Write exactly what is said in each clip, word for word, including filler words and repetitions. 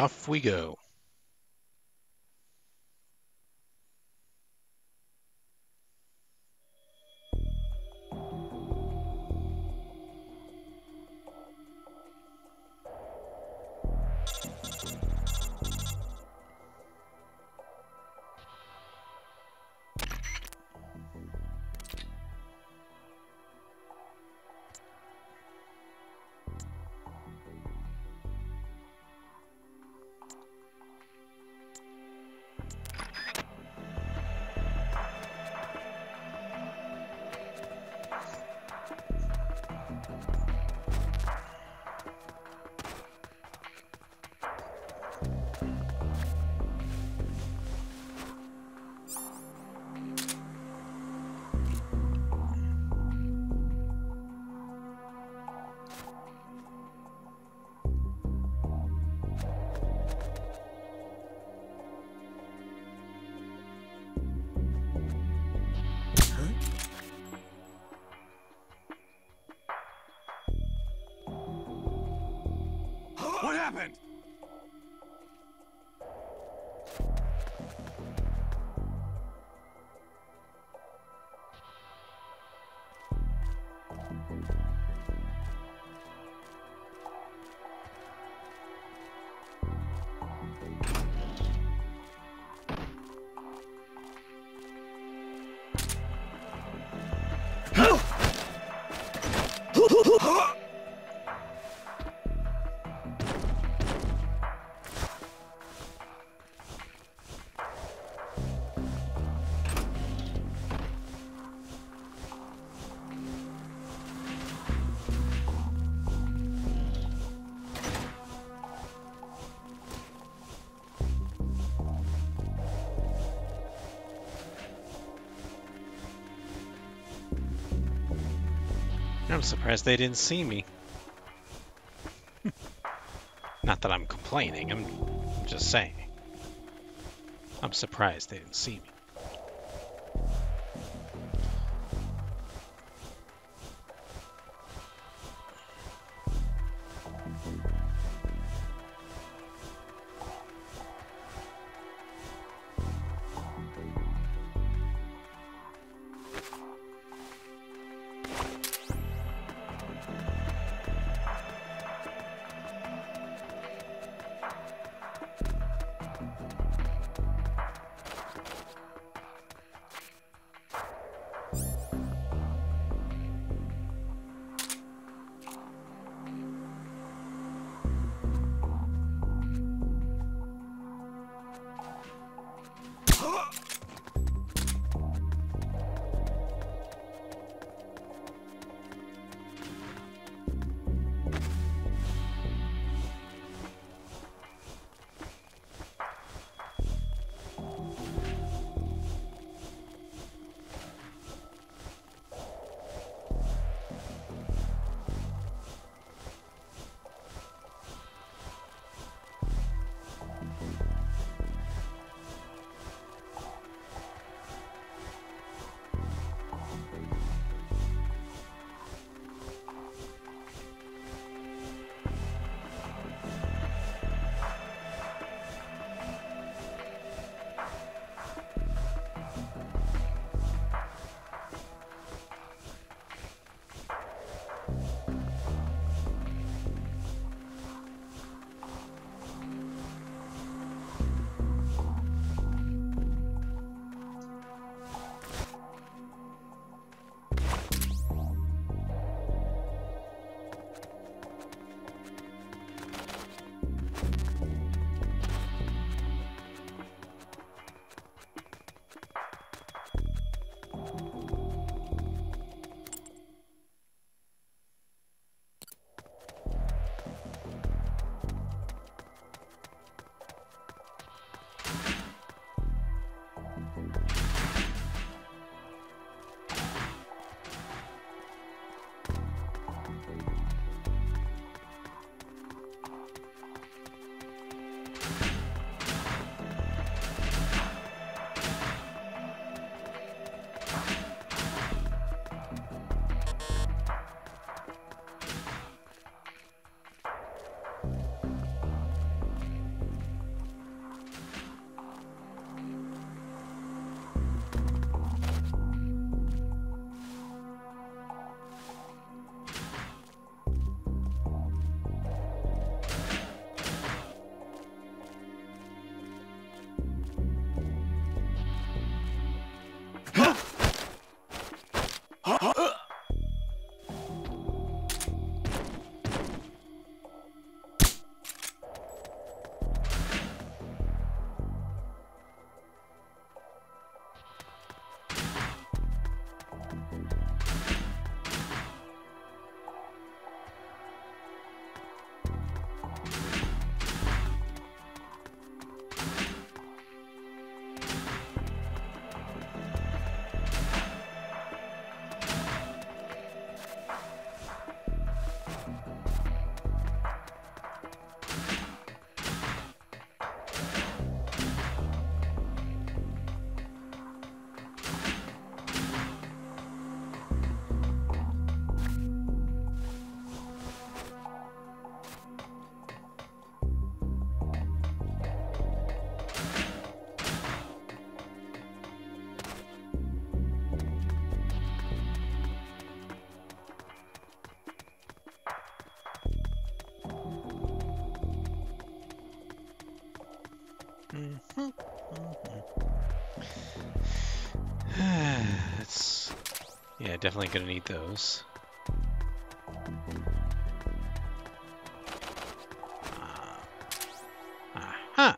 off we go. What happened? I'm surprised they didn't see me. Not that I'm complaining, I'm just saying. I'm surprised they didn't see me. It's yeah, definitely gonna need those. Uh, aha!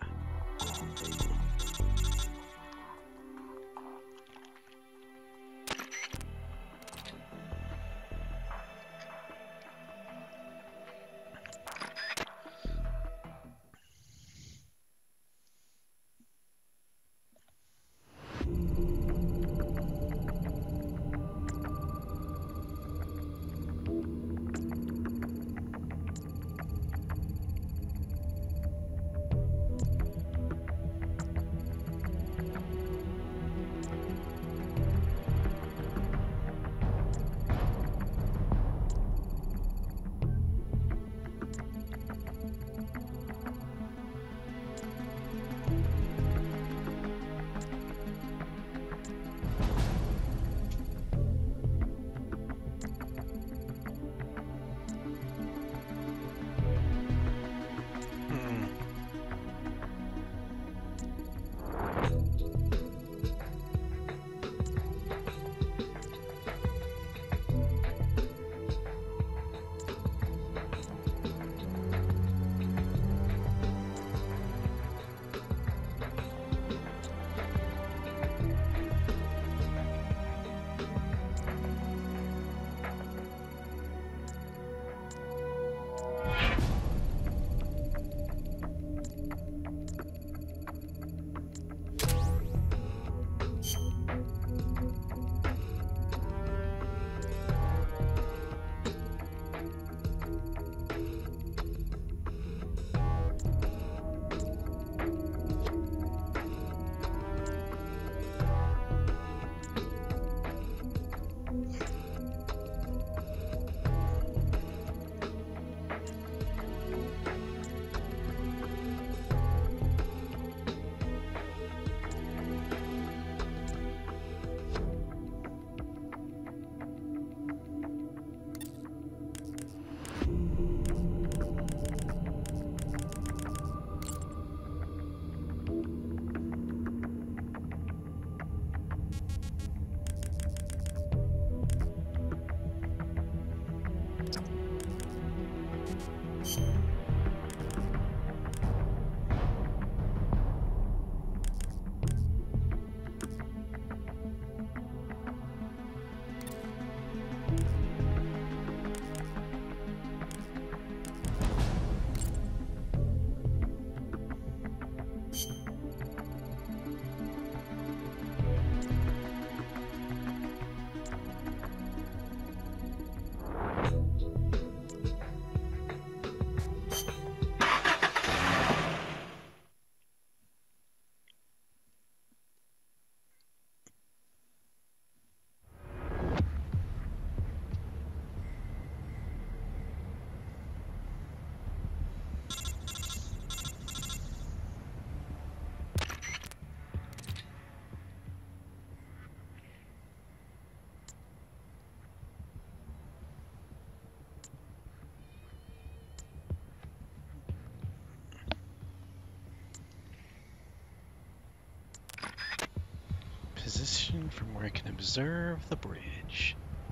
Position from where I can observe the bridge.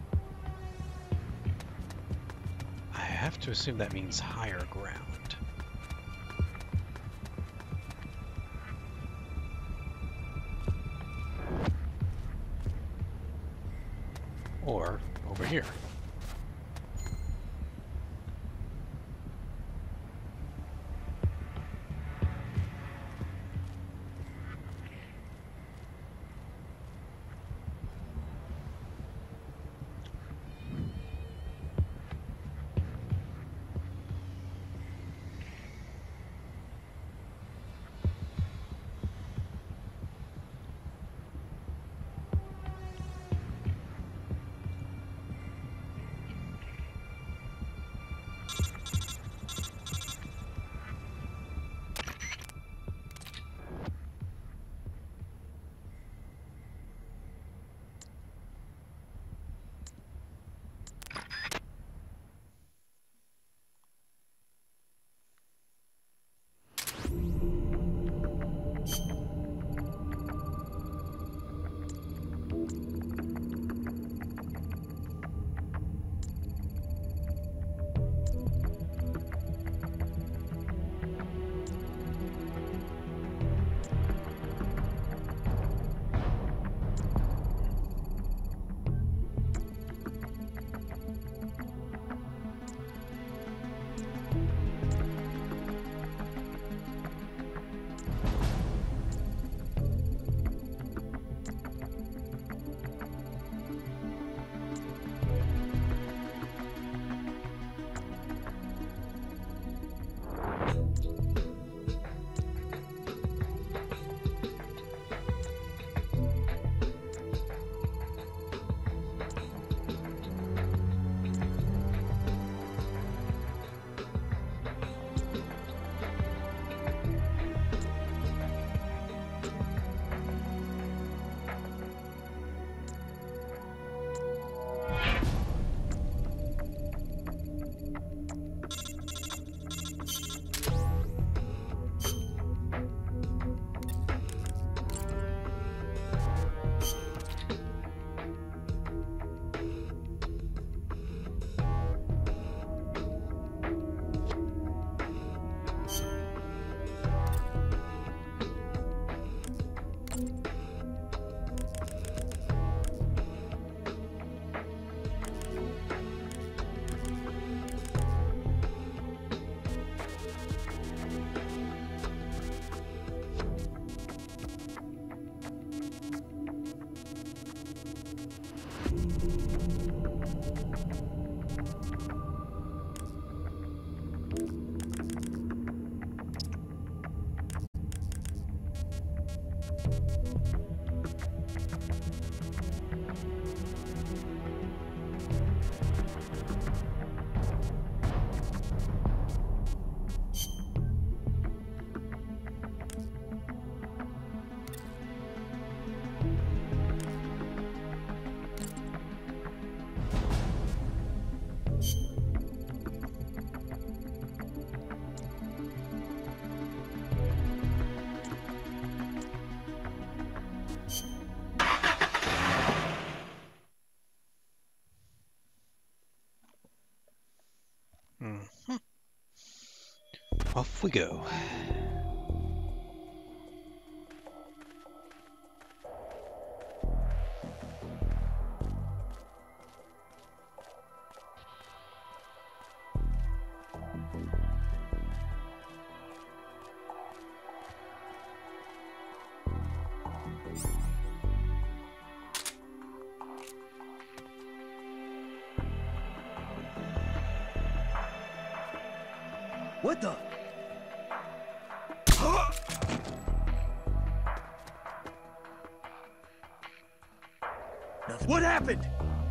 I have to assume that means higher ground. Or over here. Mm-hmm. Off we go. What the? Nothing. What happened?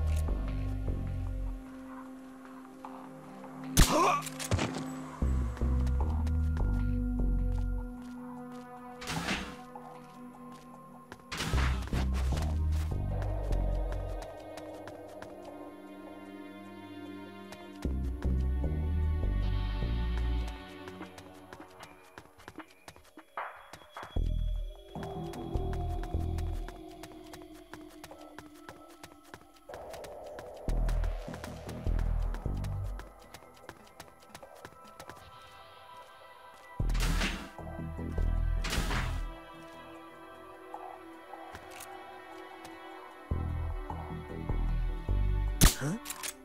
Huh?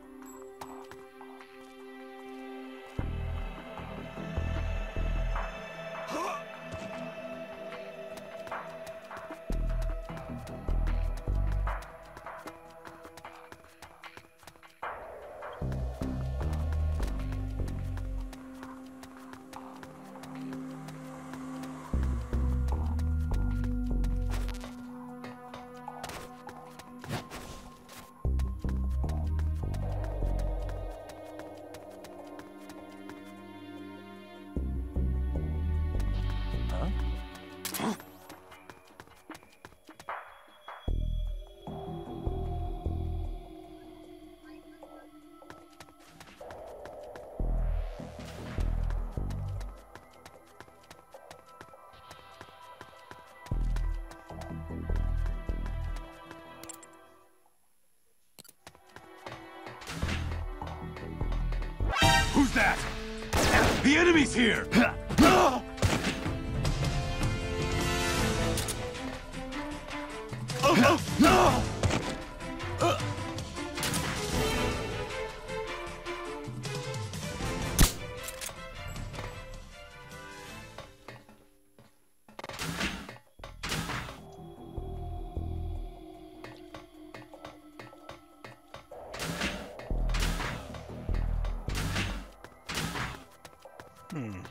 Who's that? The enemy's here! Hmm.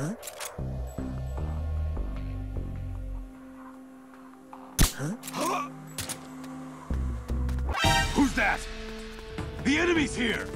Who's that? The enemy's here!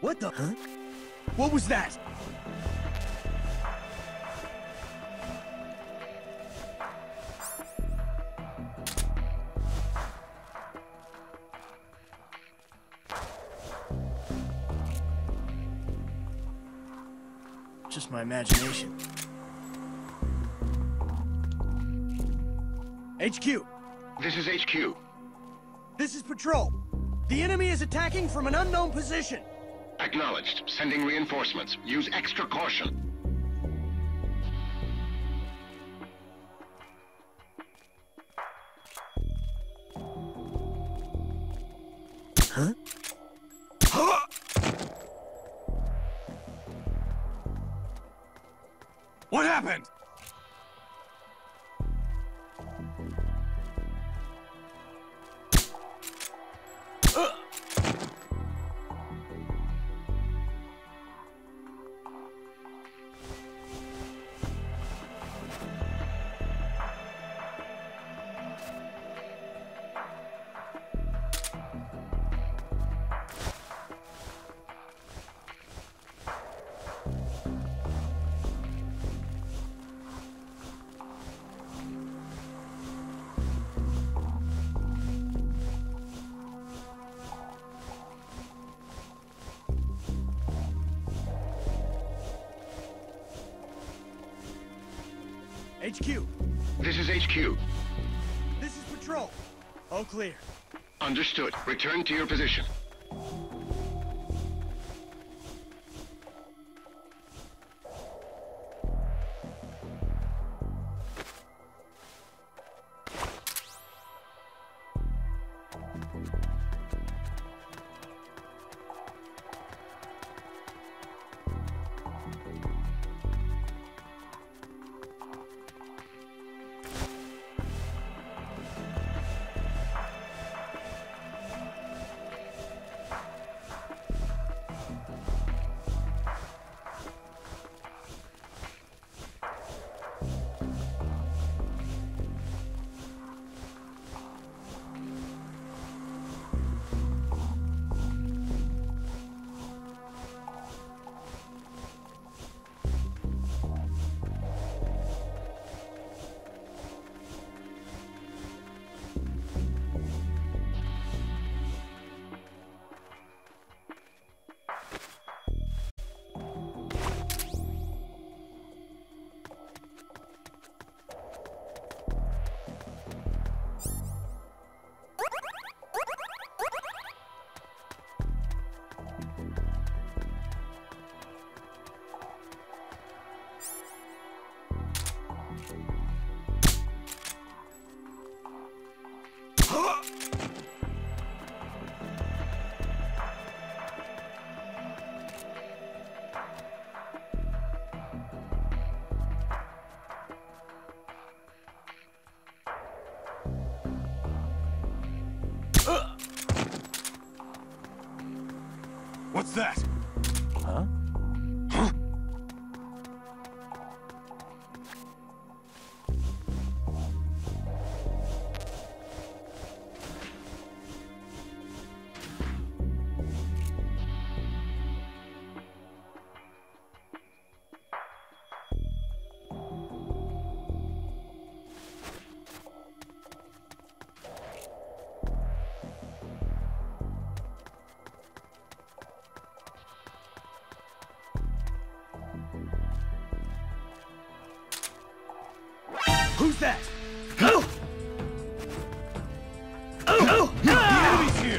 What the? Huh? What was that? Just my imagination. H Q. This is H Q. This is Patrol. The enemy is attacking from an unknown position. Acknowledged. Sending reinforcements. Use extra caution. Huh? Huh? What happened? H Q. This is H Q. This is Patrol. All clear. Understood. Return to your position. What's that? Huh? Who's that? Oh! Oh! The enemy's here!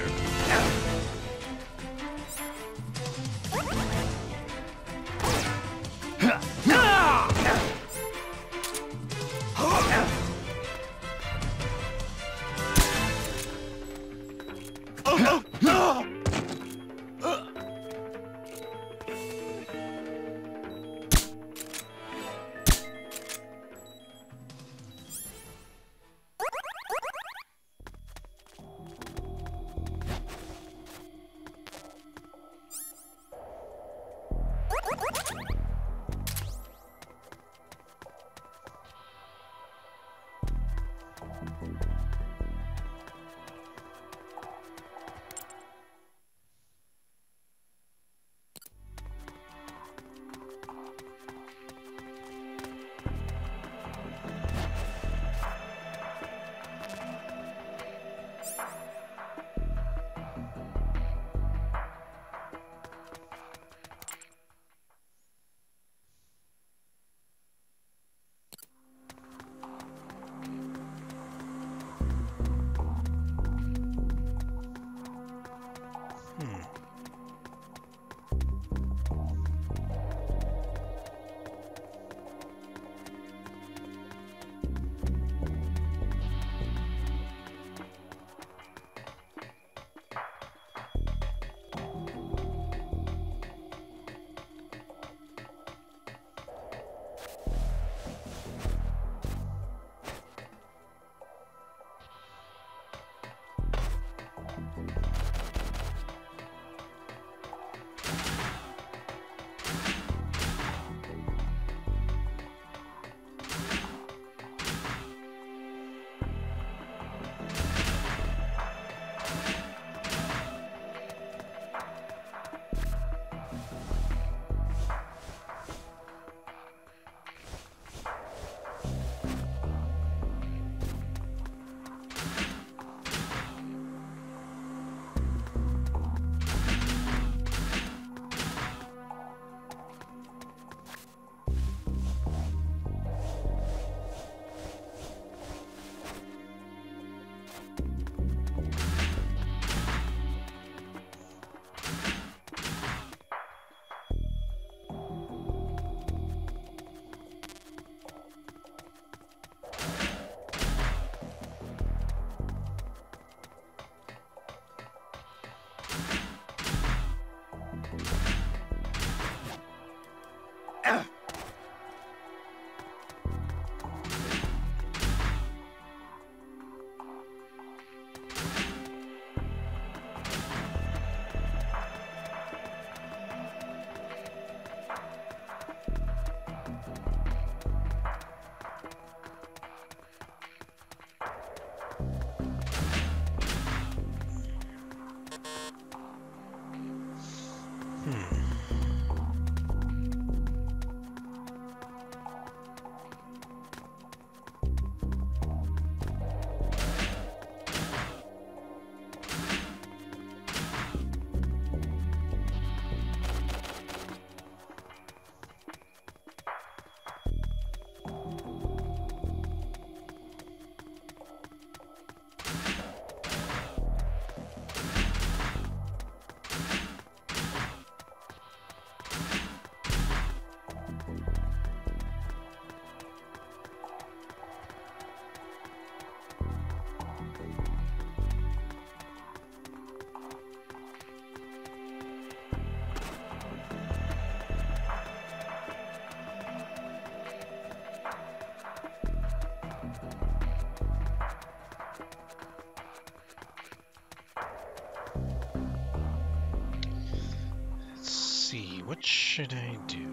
what should I do?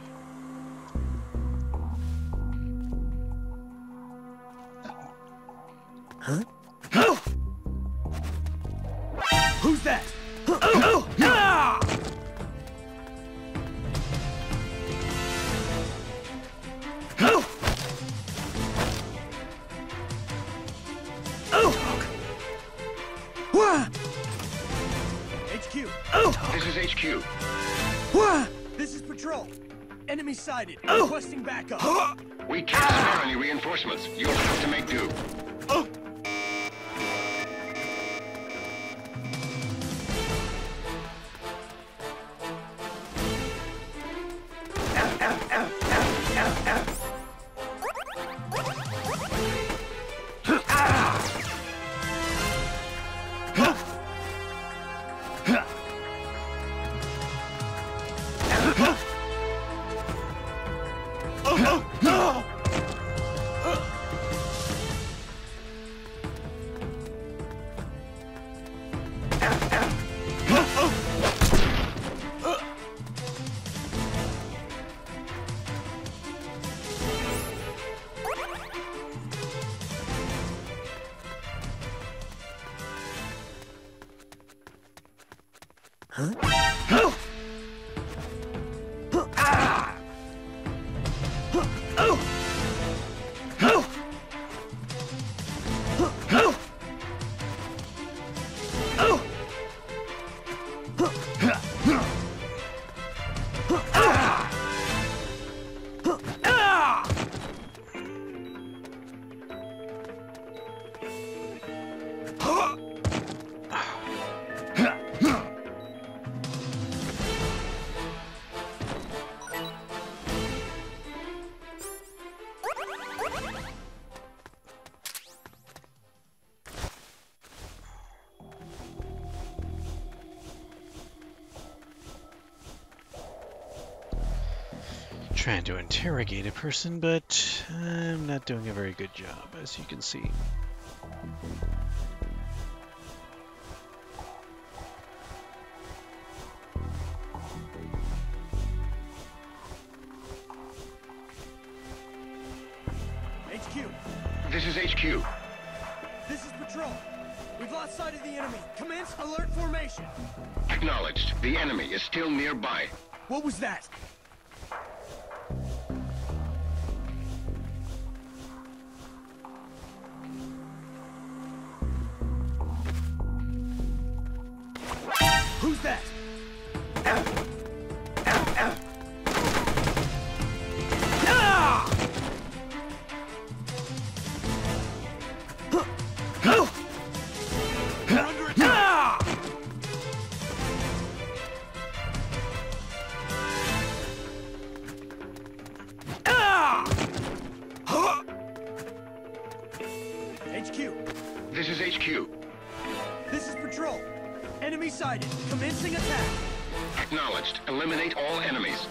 Huh? Who's that? Oh! Ah! Oh! Oh! Wah! H Q. Oh! This is H Q. Wah! This is Patrol. Enemy sighted. Oh! Requesting backup. We can't spare any reinforcements. You'll have to make do. Oh! Huh? Oh! Ah! Oh! Oh! Oh! Oh! Ah! Ah! Trying to interrogate a person, but I'm not doing a very good job, as you can see. H Q. This is H Q. This is Patrol. We've lost sight of the enemy. Commence alert formation. Acknowledged. The enemy is still nearby. What was that? Who's that? Ow. Ow, ow. Ah! Huh. Oh! We're under attack. Ah! Ah! Huh. H Q. This is H Q. This is Patrol. Enemy sighted. Commencing attack. Acknowledged. Eliminate all enemies.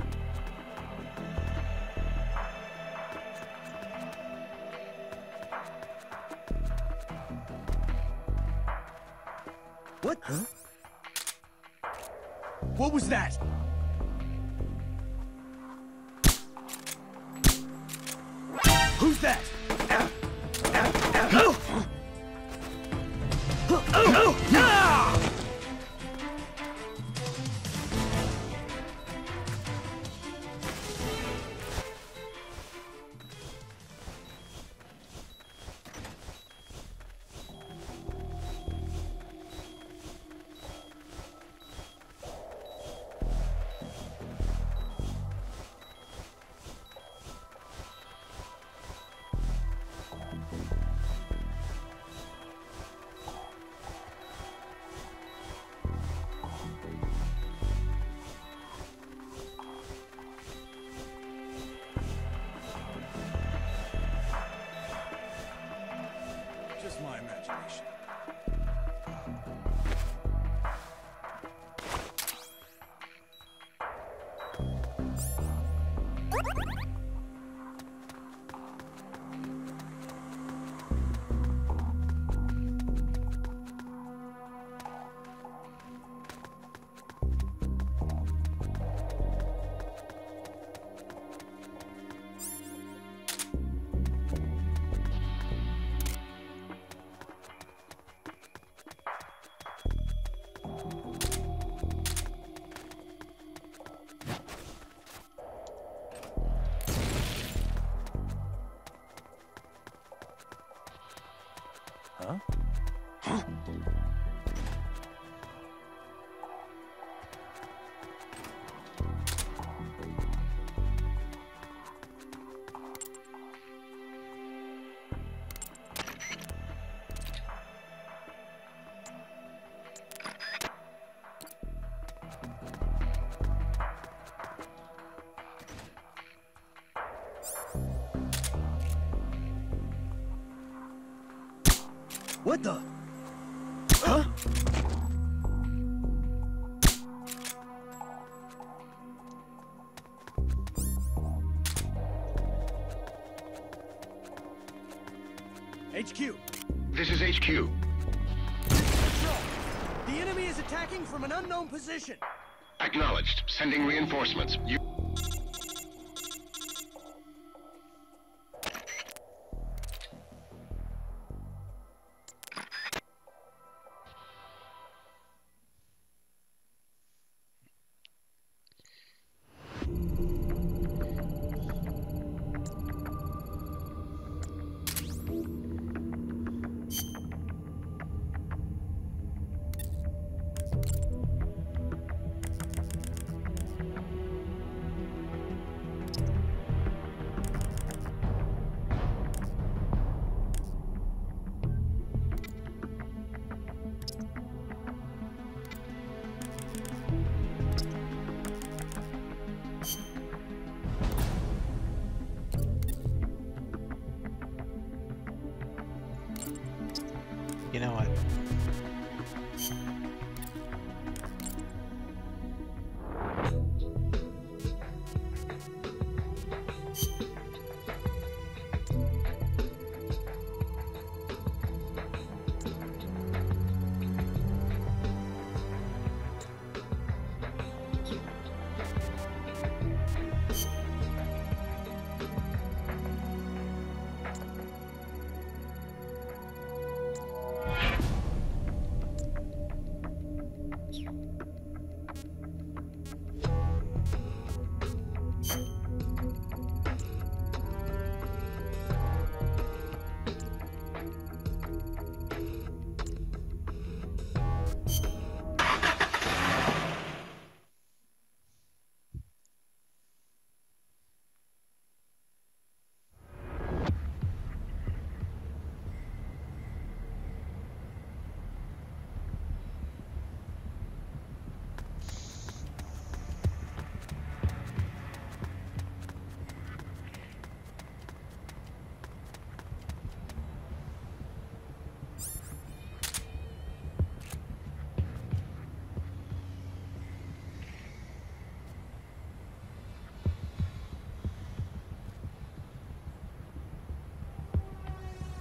What? Huh? What was that? Who's that? Ah! Ah! Ah! Oh! Oh! Oh! Ah! Just my imagination. Huh? Huh? What the? Huh? H Q. This is H Q. Patrol. The enemy is attacking from an unknown position. Acknowledged. Sending reinforcements. You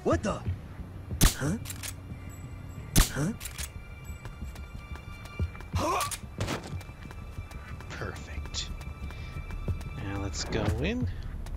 What the? Huh? Huh? Perfect. Now let's go in.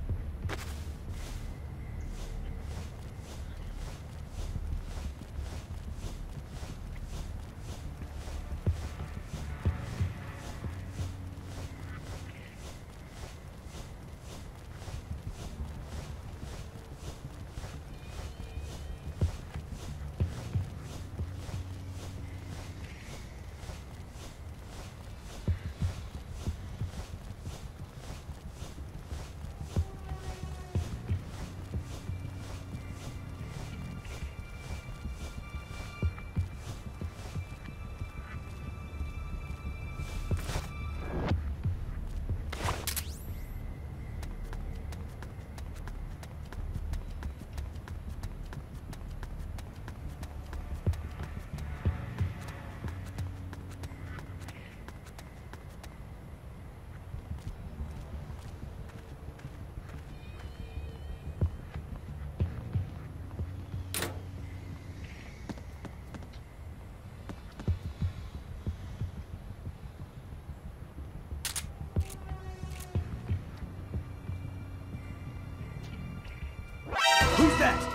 Who's that?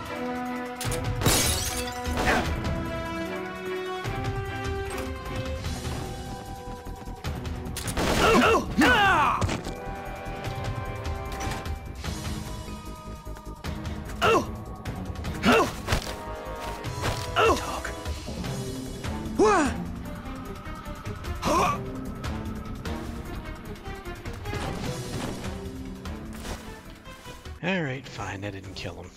Oh! Oh! Ah! Oh! Oh! Oh! Dog. What? Huh? Alright, fine, I didn't kill him.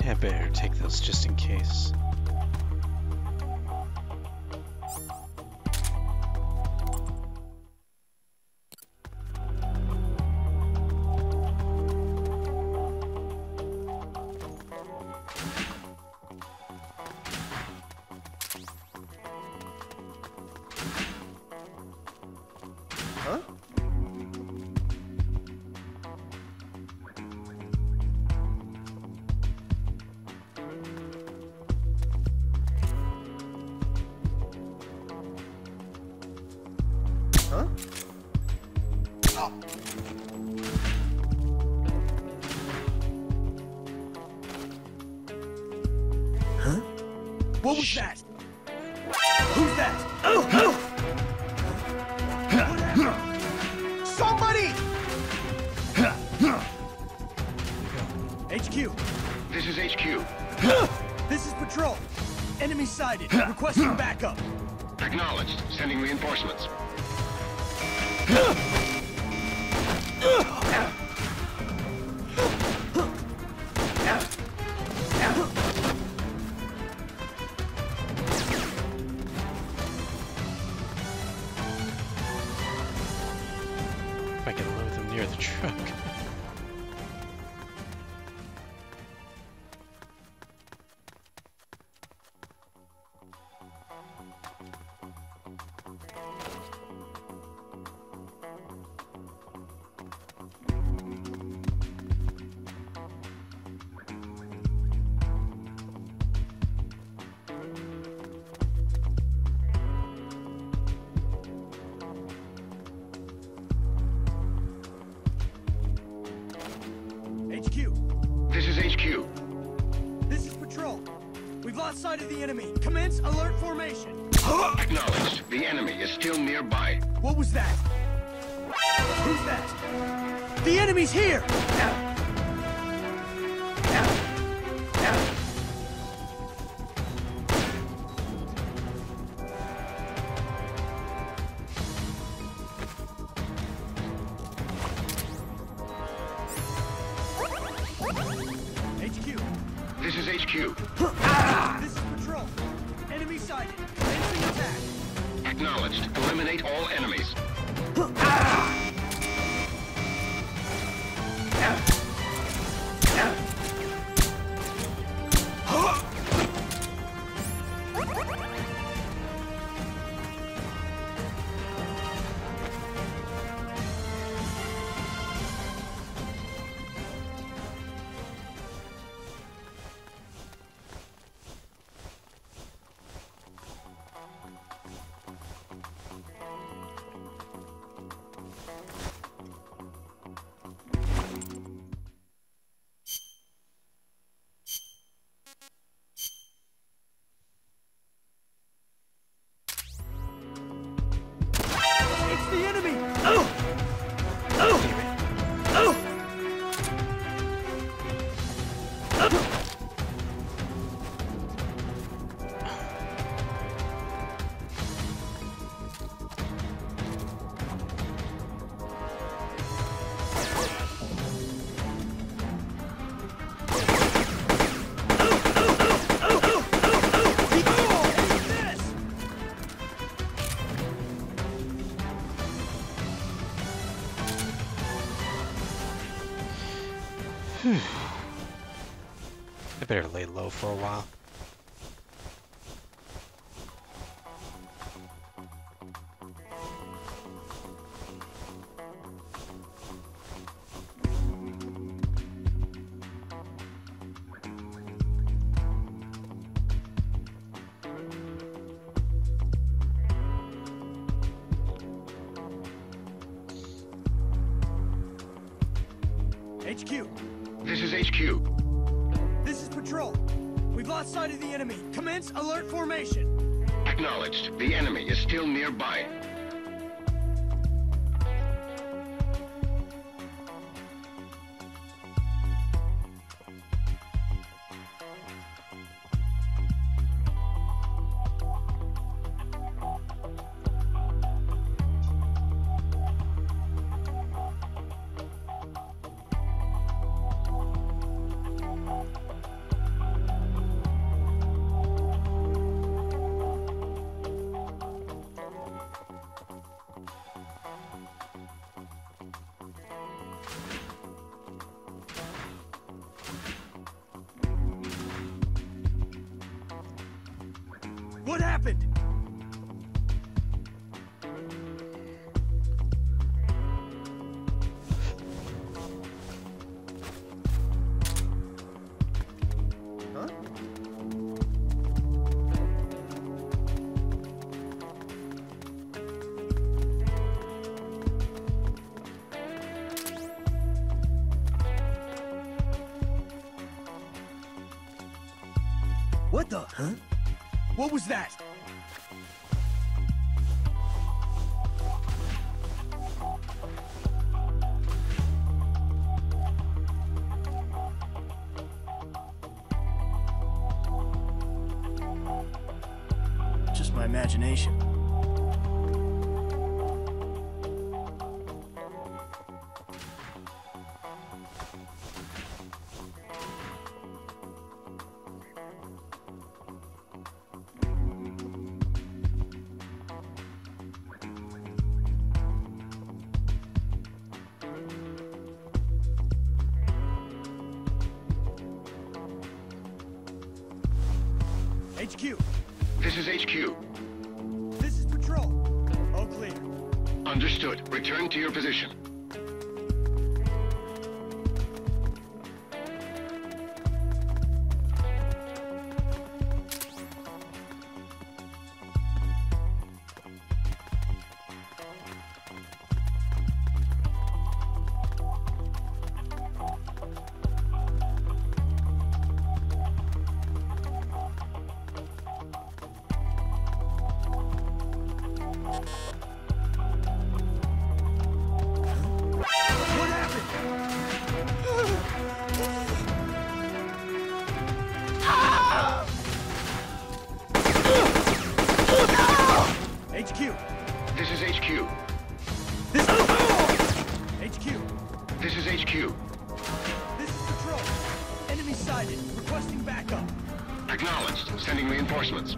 I better take those just in case. Huh? Huh? Oh. Huh? What was Shit. that? Who's that? Oh! Oh! Whatever! Somebody! H Q, This is H Q. this is Patrol. Enemy sighted. Requesting backup. Acknowledged. Sending reinforcements. If I can load them near the truck. H Q, This is H Q. this is Patrol. We've lost sight of the enemy. Commence alert formation. Acknowledged. The enemy is still nearby. What was that? Who's that? The enemy's here! H Q, This is H Q. this is Patrol. Enemy sighted. Commencing attack. Acknowledged. Eliminate all enemies. It's the enemy! Oh! Oh! Oh! I better lay low for a while. H Q, This is H Q. this is Patrol. We've lost sight of the enemy. Commence alert formation. Acknowledged. The enemy is still nearby. What happened? Huh? What the? Huh? What was that? Just my imagination. H Q, This is H Q. this is Patrol. All clear. Understood. Return to your position. What happened? H Q, This is H Q. this is H Q, This is H Q. this is Patrol. Enemy sighted. Requesting backup. Acknowledged. Sending reinforcements.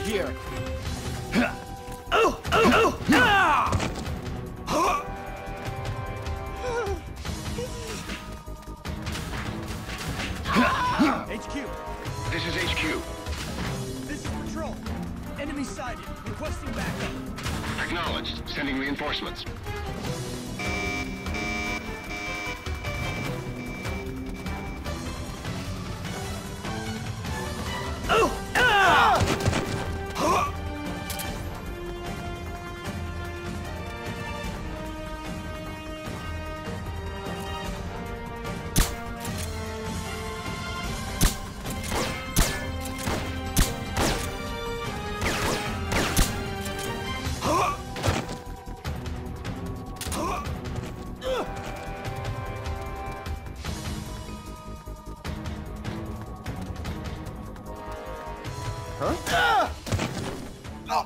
here. Oh, oh, oh, ah! H Q. This is H Q. This is Patrol. Enemy sighted. Requesting backup. Acknowledged. Sending reinforcements. Oh! Ah! Huh? Ah! Oh!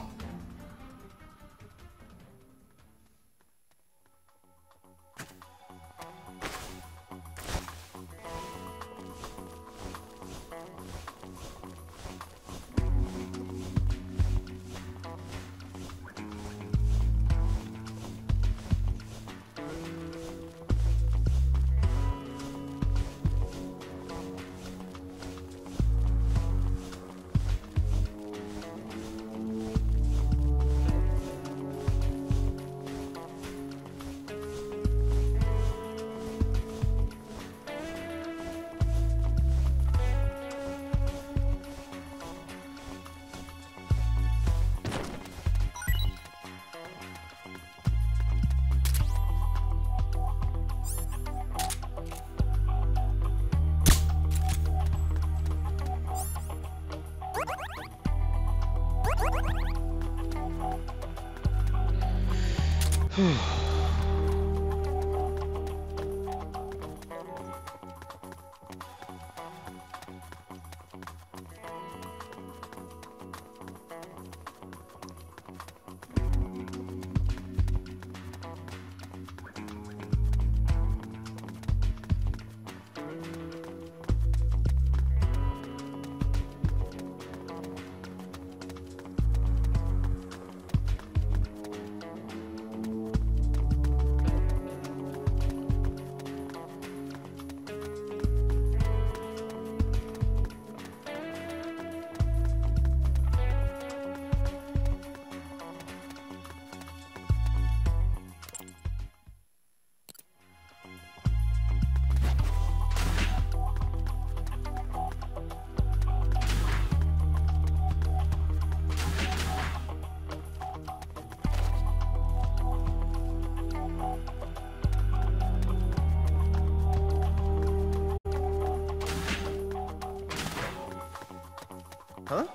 Huh?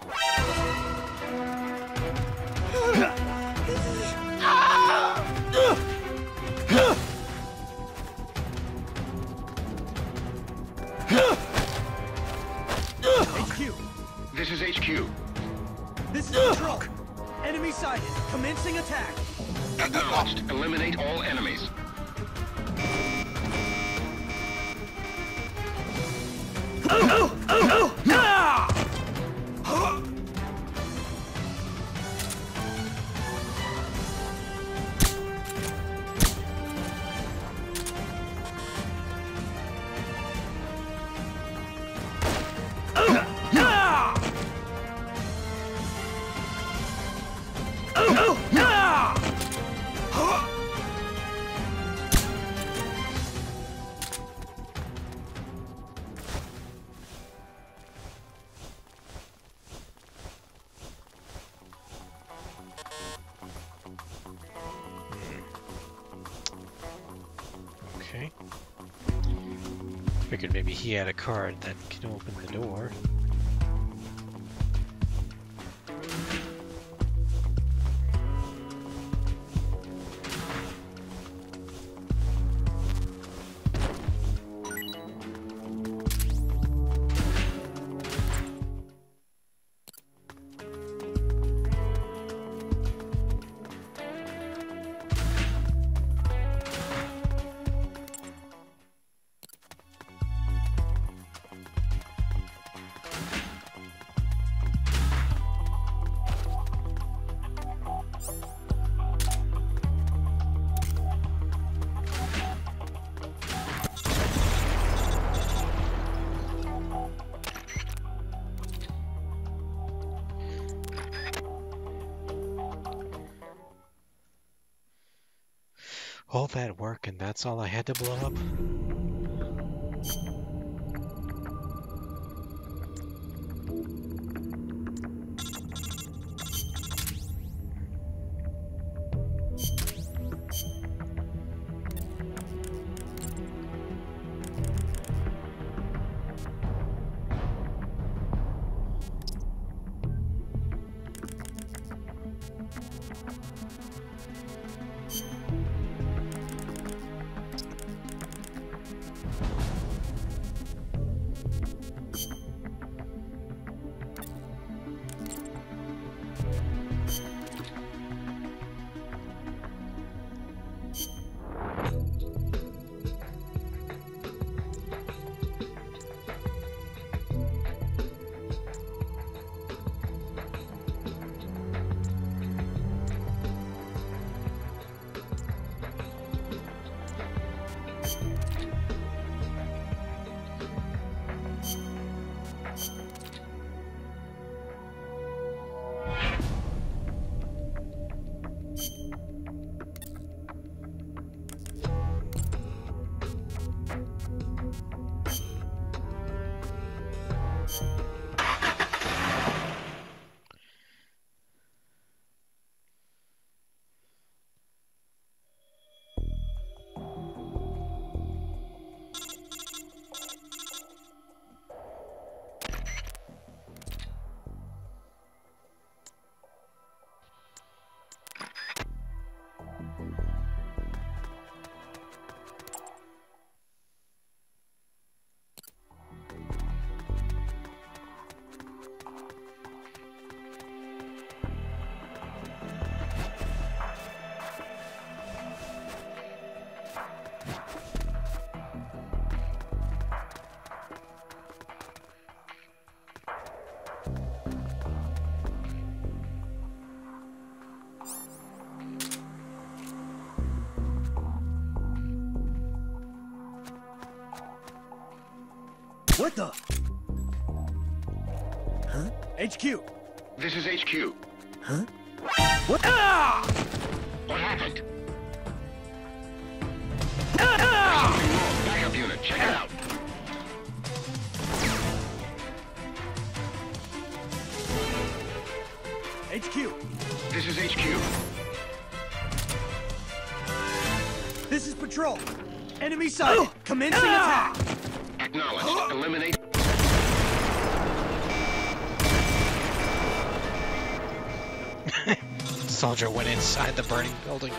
H Q. This is H Q. This is Patrol. Enemy sighted. Commencing attack. Acknowledged. Eliminate all enemies. Oh, oh, oh, oh! Ah! Okay. Figured maybe he had a card that could open the door. All that work and that's all I had to blow up? What the? Huh? H Q. This is H Q. Huh? What? Ah! What happened? Ah! Something wrong. Backup unit, check it out. H Q. This is H Q. This is Patrol. Enemy sighted. Commencing attack. Acknowledged. Eliminate. Soldier went inside the burning building.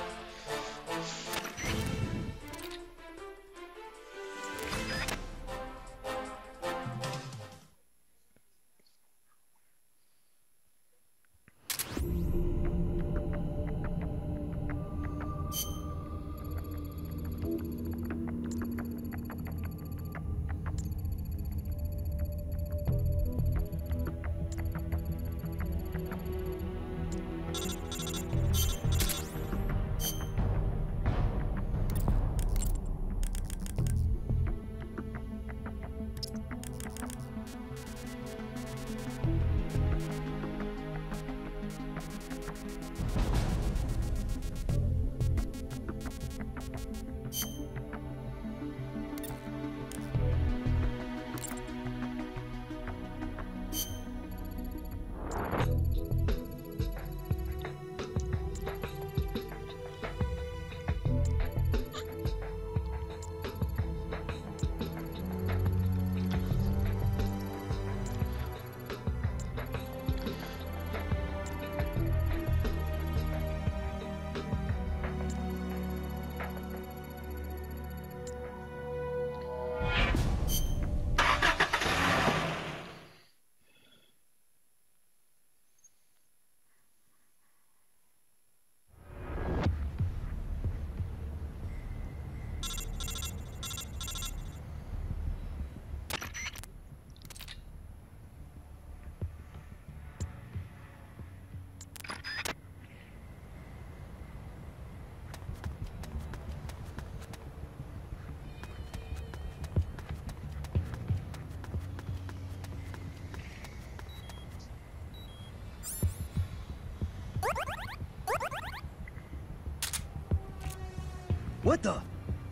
What the?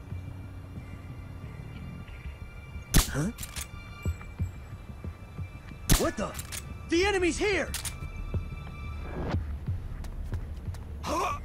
Huh? What the? The enemy's here! Huh?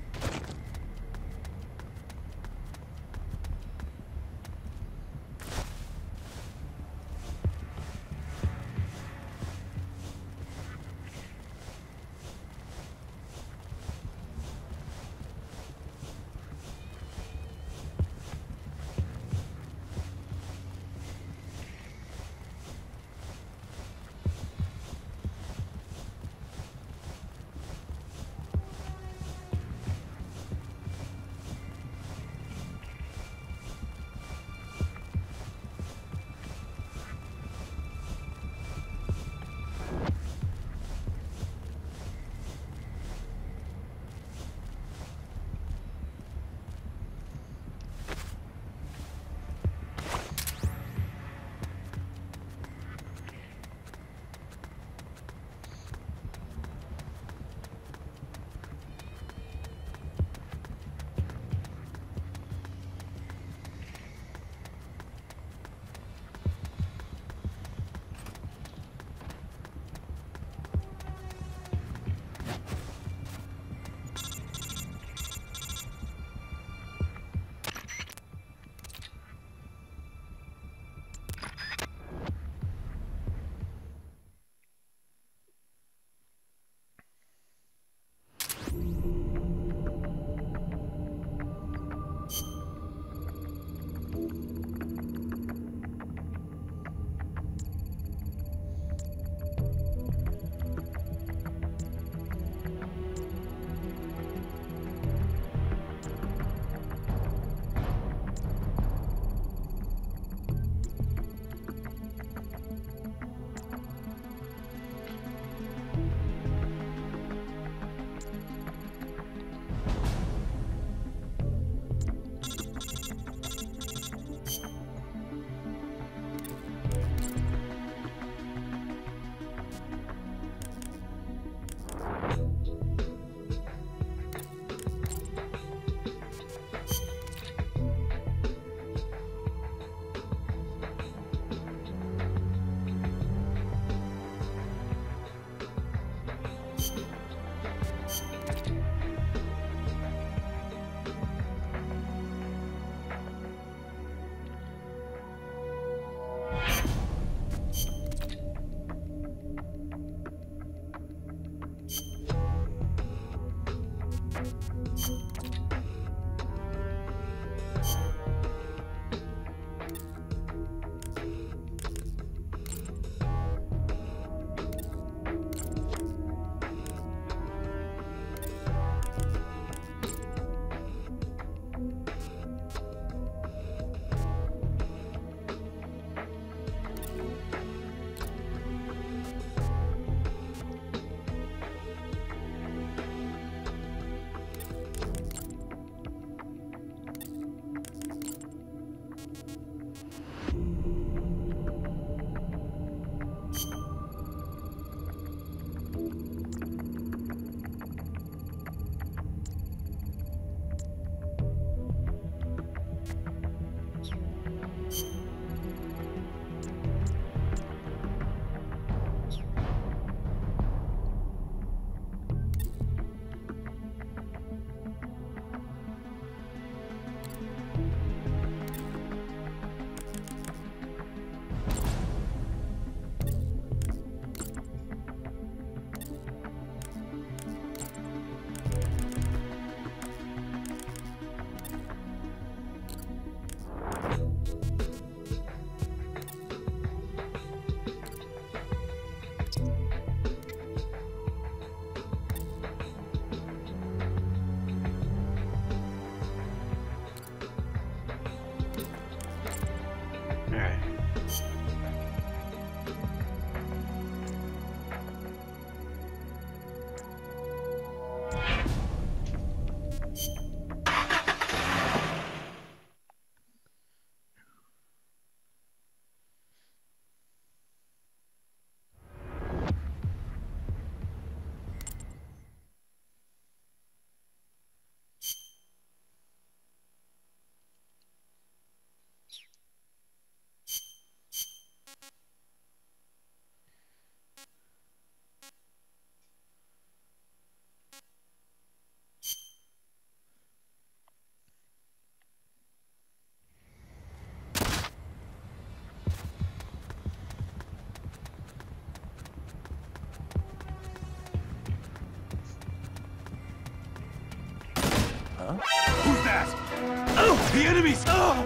Huh? Who's that? Oh, the enemies! Oh!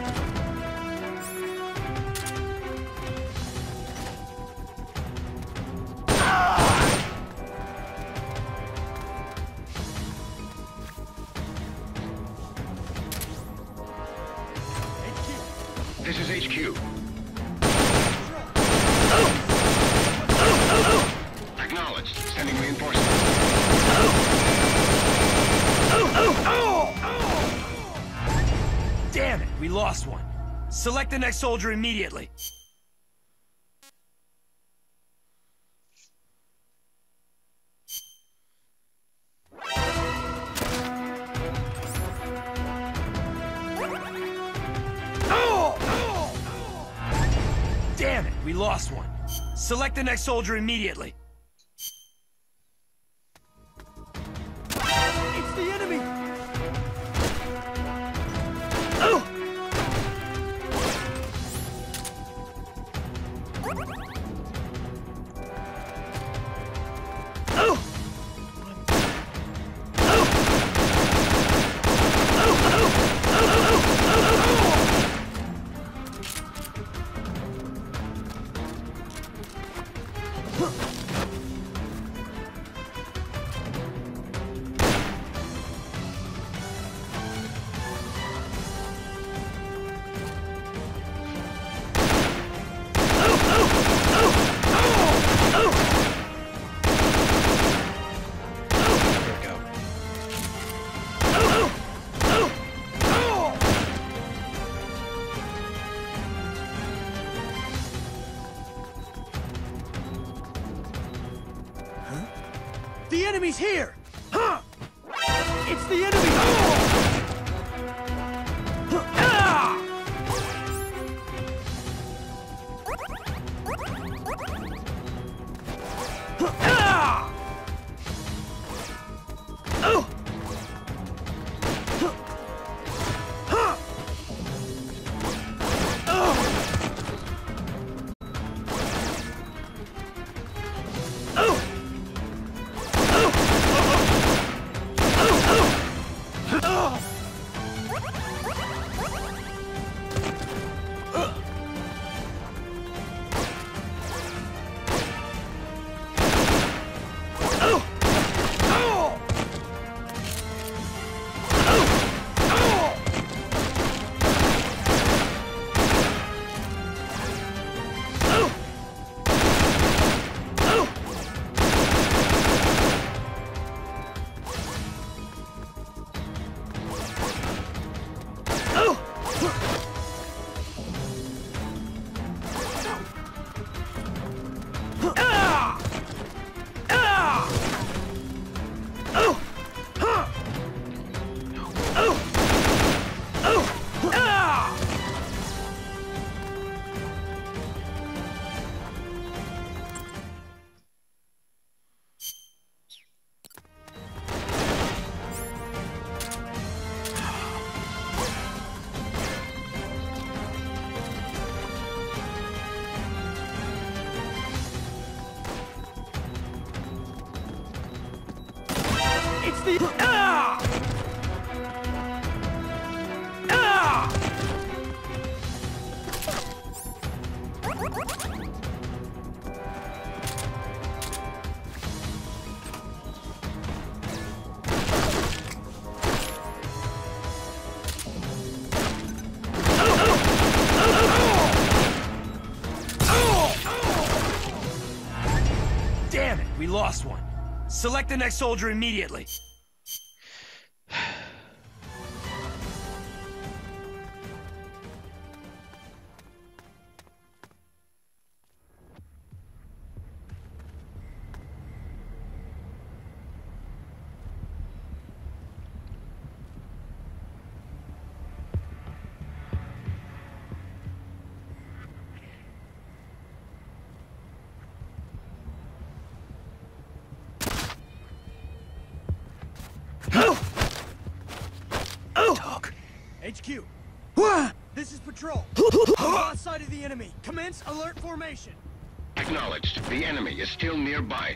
This is H Q. Acknowledged. Sending reinforcements. Damn it, we lost one. Select the next soldier immediately. Damn it, we lost one. Select the next soldier immediately. It's the enemy! Oh! Oh! The enemy's here! Huh! It's the enemy! Oh! Ah! Ah! Oh! Huh! Oh! Oh! It's the... Ah! Ah! Damn it, we lost one. Select the next soldier immediately. H Q. What? This is Patrol. Outside of the enemy. Commence alert formation. Acknowledged. The enemy is still nearby.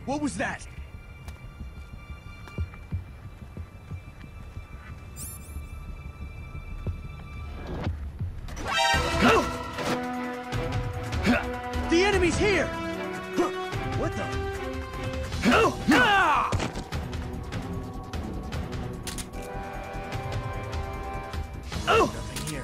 What was that? The enemy's here! What the? Oh! Ah! Oh! Nothing here.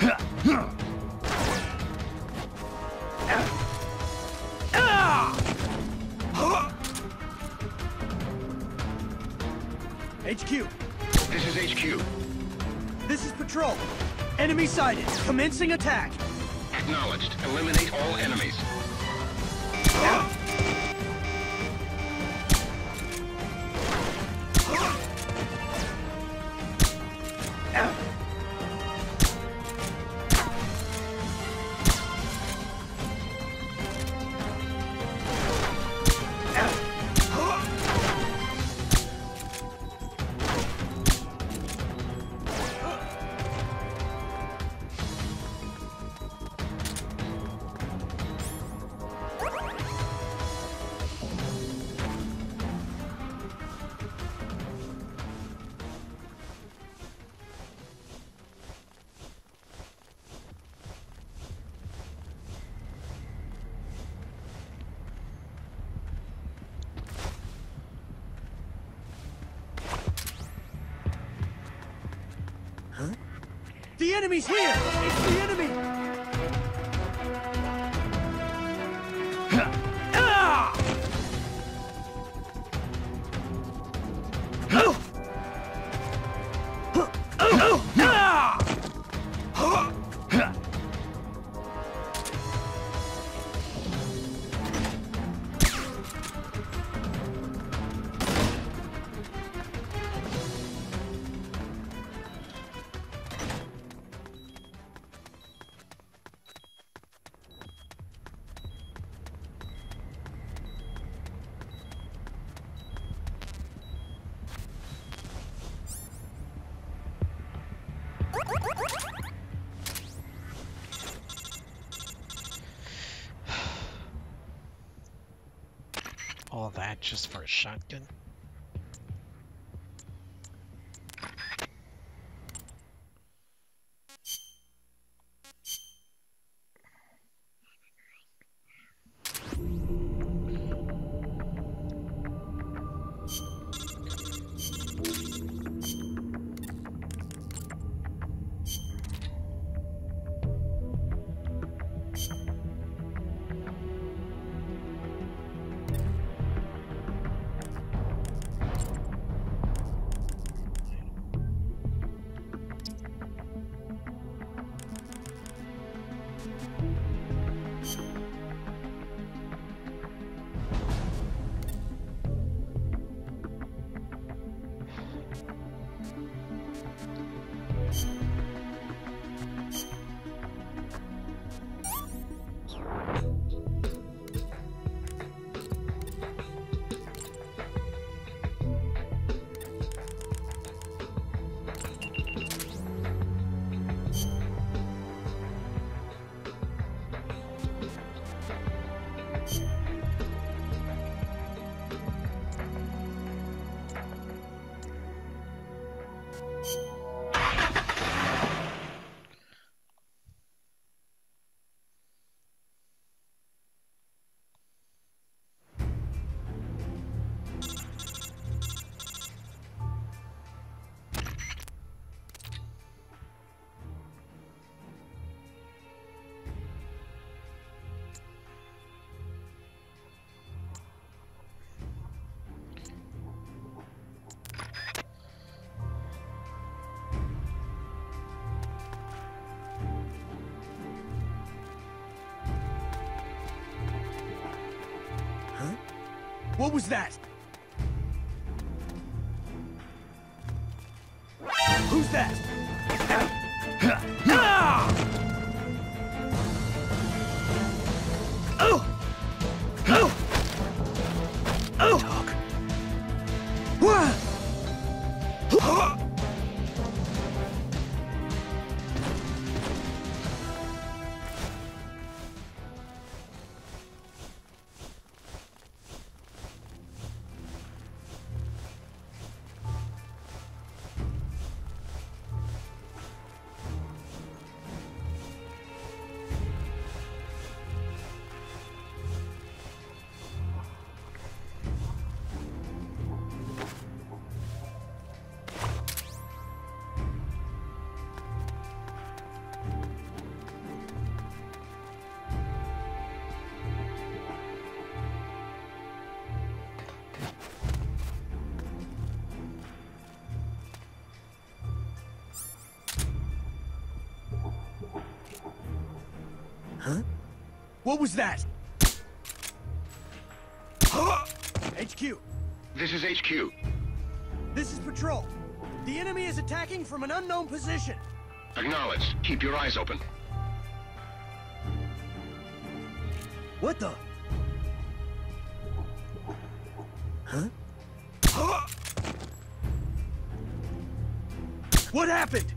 H Q. This is H Q. This is Patrol. Enemy sighted. Commencing attack. Acknowledged. Eliminate all enemies. The enemy's here! It's the enemy! Ah! Oh! Oh! Oh! Ah! All that just for a shotgun? What was that? Who's that? Ah! Oh! Oh! Oh! Dog. What? Huh? What was that? H Q. This is H Q. This is Patrol. The enemy is attacking from an unknown position. Acknowledged. Keep your eyes open. What the? Huh? What happened?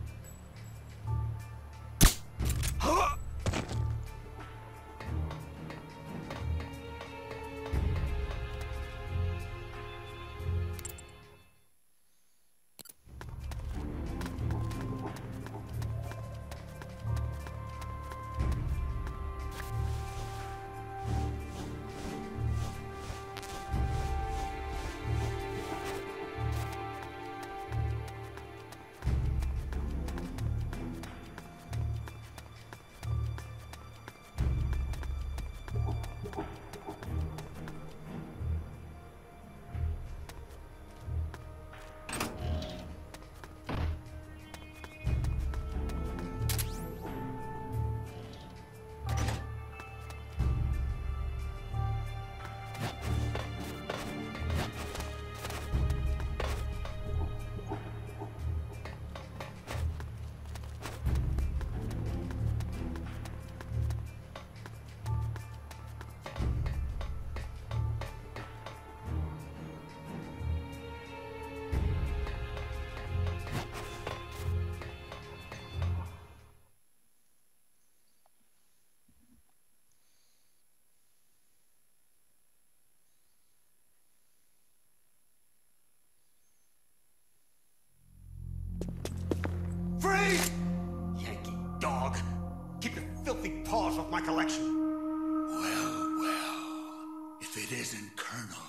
Freeze! Yankee dog. Keep your filthy paws off my collection. Well, well. If it isn't Colonel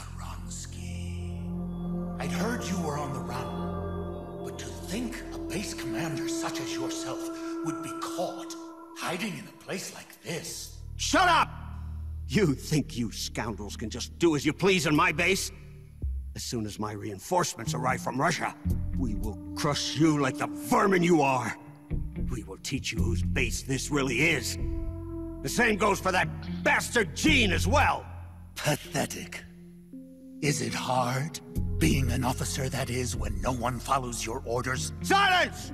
Skaronsky. I'd heard you were on the run. But to think a base commander such as yourself would be caught hiding in a place like this. Shut up! You think you scoundrels can just do as you please on my base? As soon as my reinforcements arrive from Russia, we will crush you like the vermin you are. We will teach you whose base this really is. The same goes for that bastard Gene as well. Pathetic. Is it hard, being an officer that is, when no one follows your orders? Silence!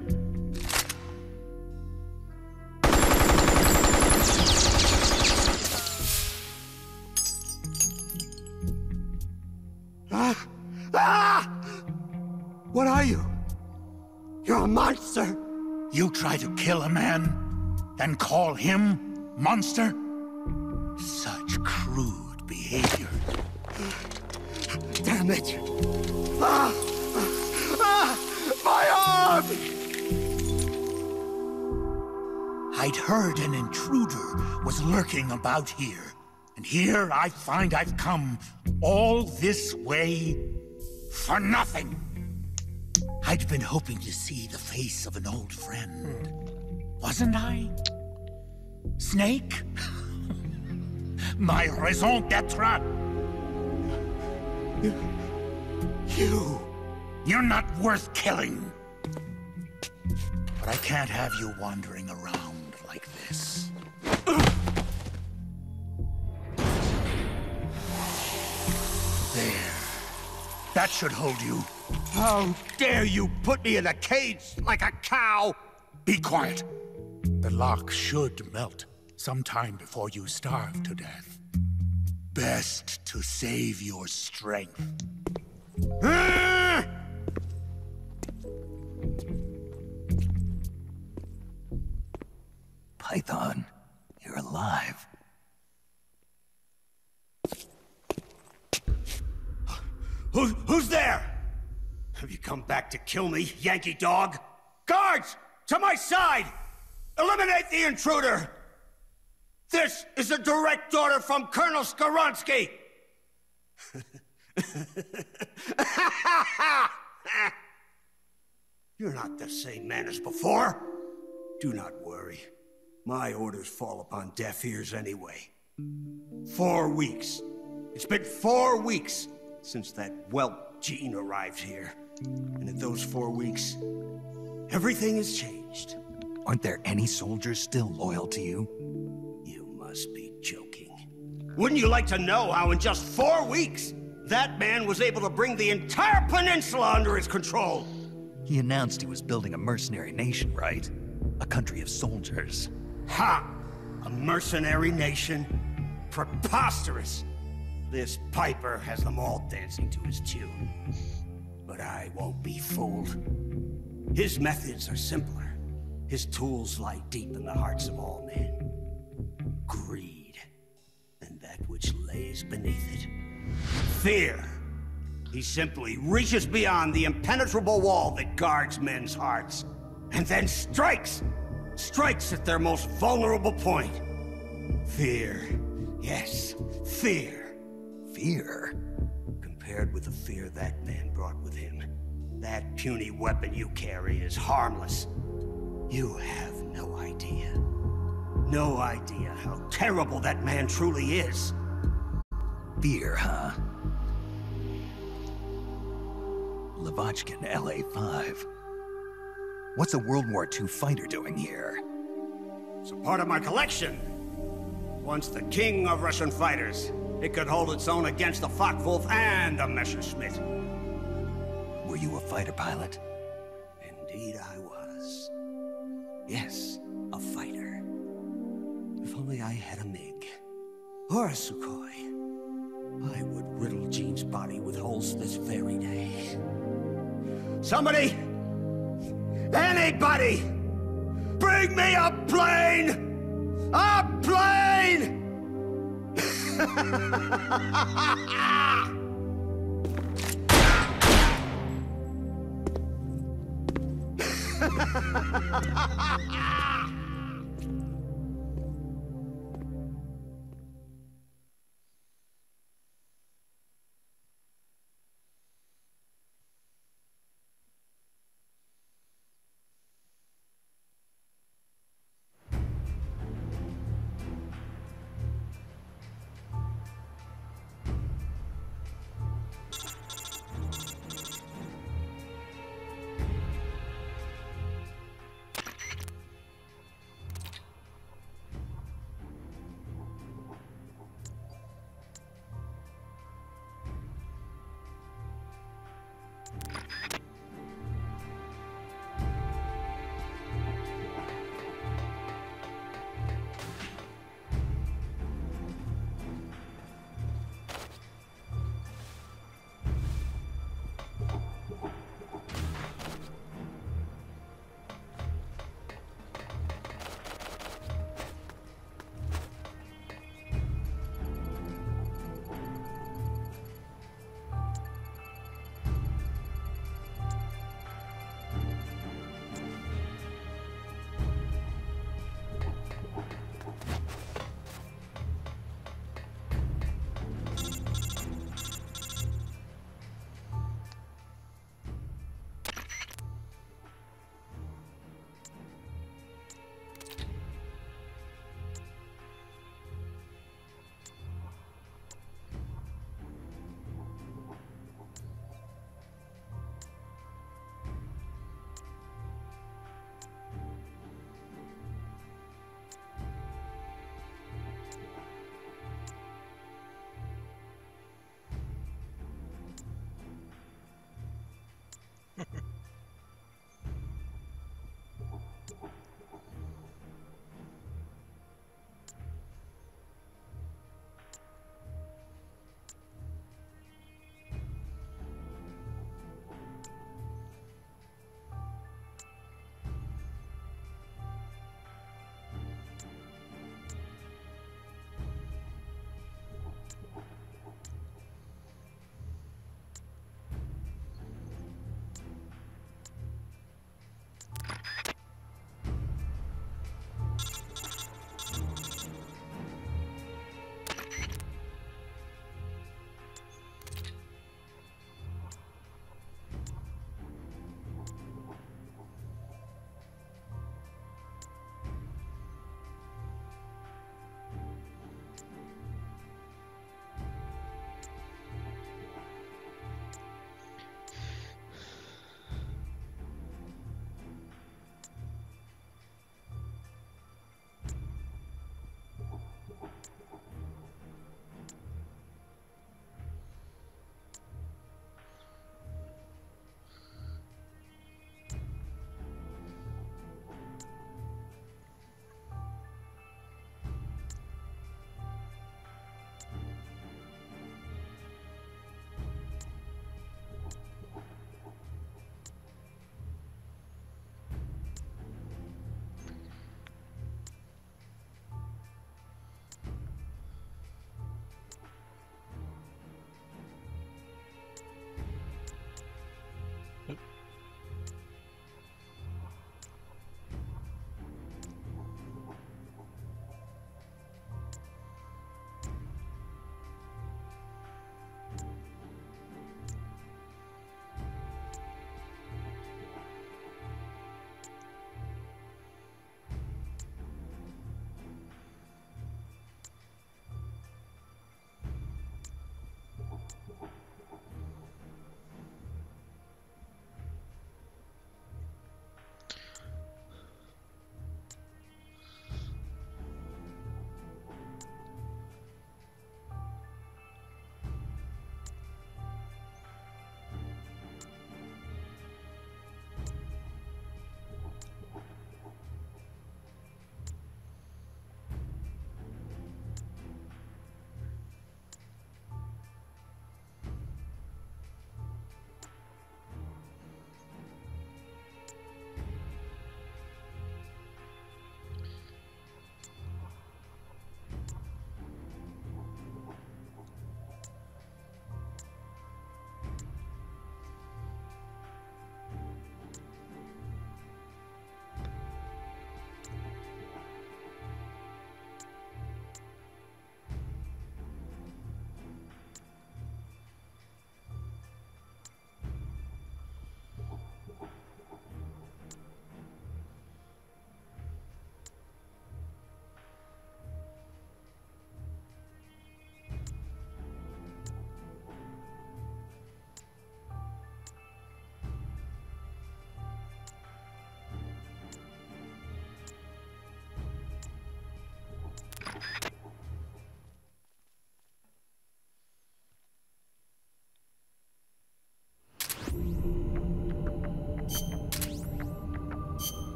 Ah! Ah! What are you? You're a monster! You try to kill a man, then call him monster? Such crude behavior. Damn it! Ah! Ah! My arm! I'd heard an intruder was lurking about here. And here I find I've come all this way for nothing. I'd been hoping to see the face of an old friend. Wasn't I? Snake? My raison d'etre? You... You... You're not worth killing. But I can't have you wandering around like this. There. That should hold you. How dare you put me in a cage like a cow! Be quiet. The lock should melt sometime before you starve to death. Best to save your strength. Ah! Python, you're alive. Who, who's there? Have you come back to kill me, Yankee dog? Guards! To my side! Eliminate the intruder! This is a direct order from Colonel Skaronsky! You're not the same man as before. Do not worry. My orders fall upon deaf ears anyway. Four weeks. It's been four weeks since that whelp Gene arrived here. And in those four weeks, everything has changed. Aren't there any soldiers still loyal to you? Wouldn't you like to know how in just four weeks, that man was able to bring the entire peninsula under his control? He announced he was building a mercenary nation, right? A country of soldiers. Ha! A mercenary nation? Preposterous! This Piper has them all dancing to his tune. But I won't be fooled. His methods are simpler. His tools lie deep in the hearts of all men. Greed. And that which lays beneath it. Fear. He simply reaches beyond the impenetrable wall that guards men's hearts. And then strikes! Strikes at their most vulnerable point. Fear. Yes, fear. Fear? Compared with the fear that man brought with him, that puny weapon you carry is harmless. You have no idea. No idea how terrible that man truly is. Fear, huh? Lavochkin, L A five. What's a World War Two fighter doing here? It's a part of my collection. Once the king of Russian fighters, it could hold its own against the Focke-Wulf and the Messerschmitt. Were you a fighter pilot? Indeed I was. Yes, a fighter. If only I had a MiG. Or a Sukhoi. I would riddle Jean's body with holes this very day. Somebody! Anybody! Bring me a plane! A plane!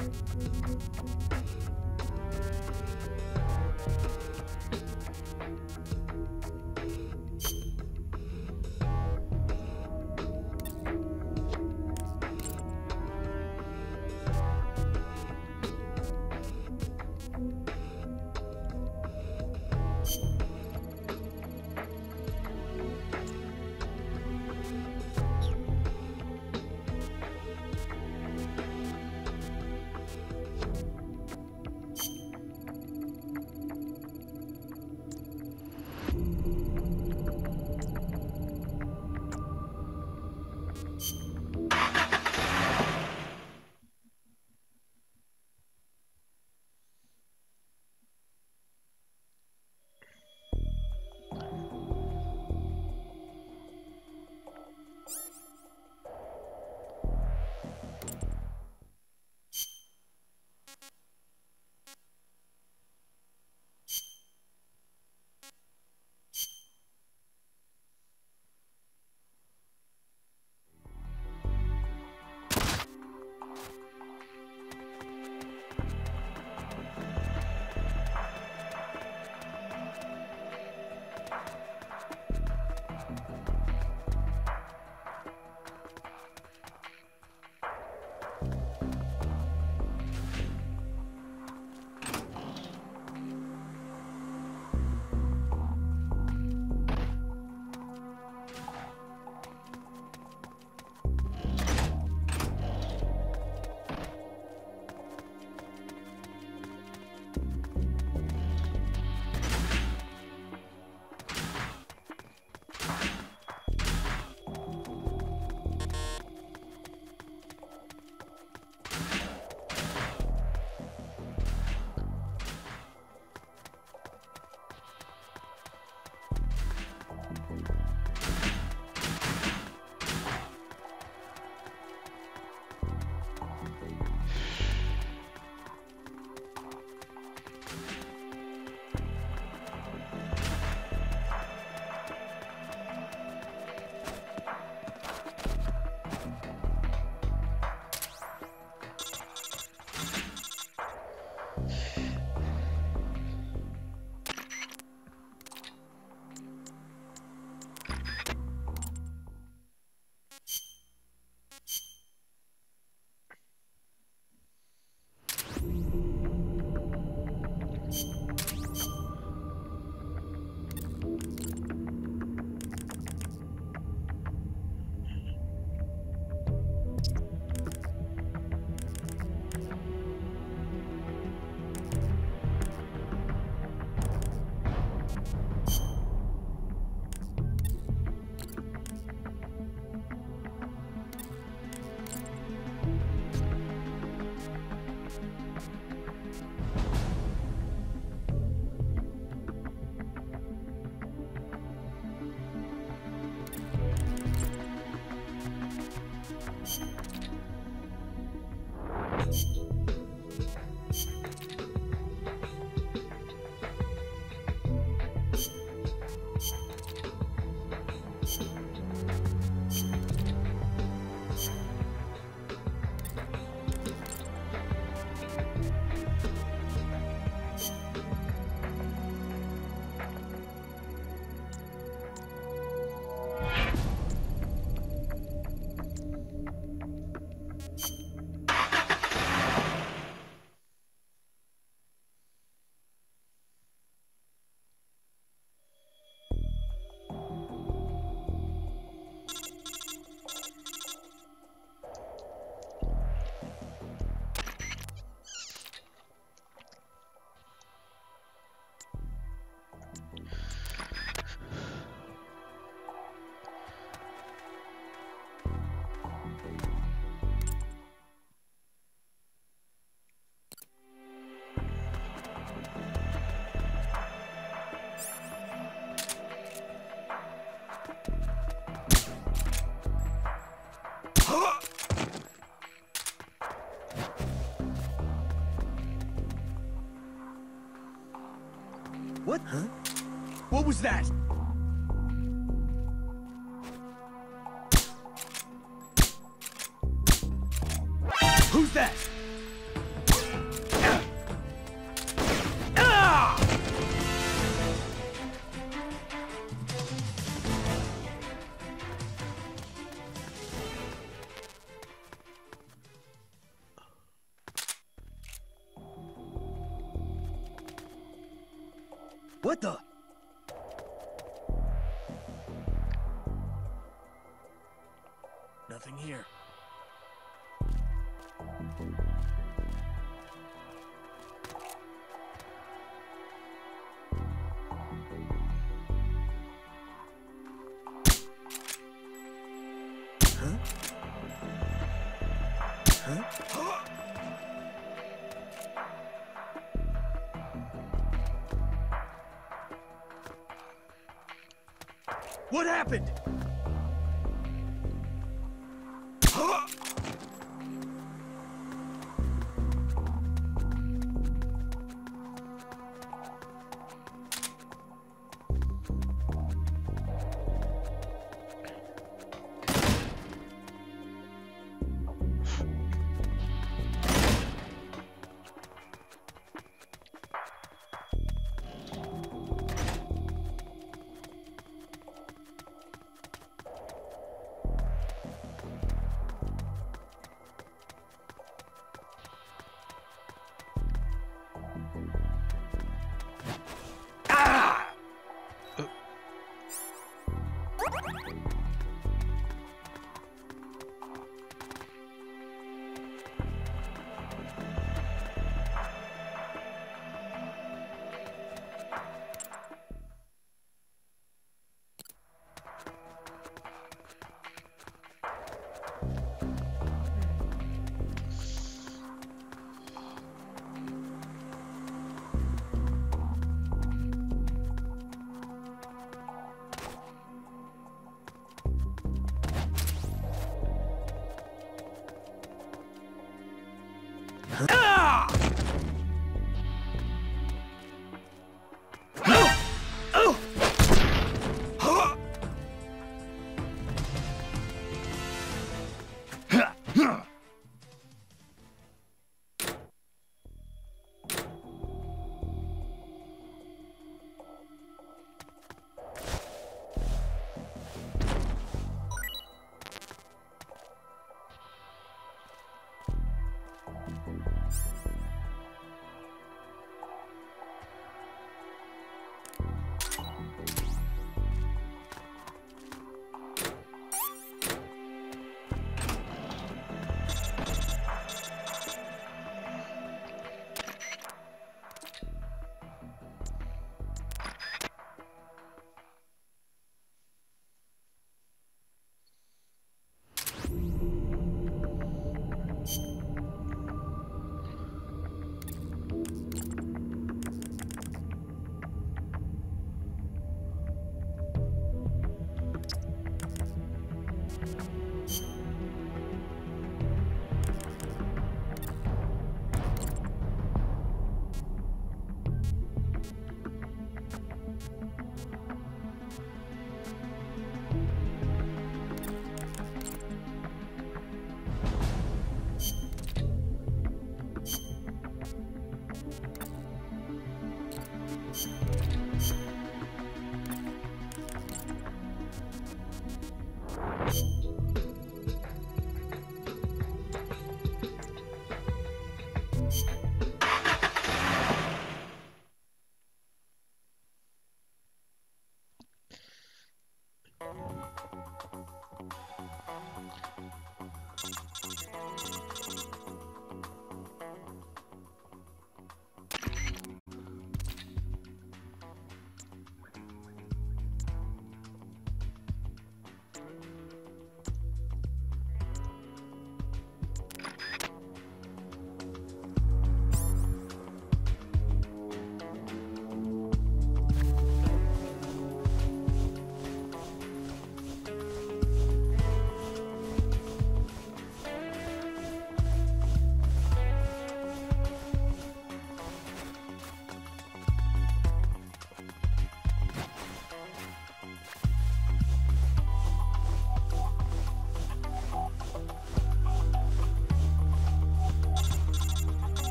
What? Huh? What was that? Who's that? What the? Nothing here. Huh? Huh? What happened?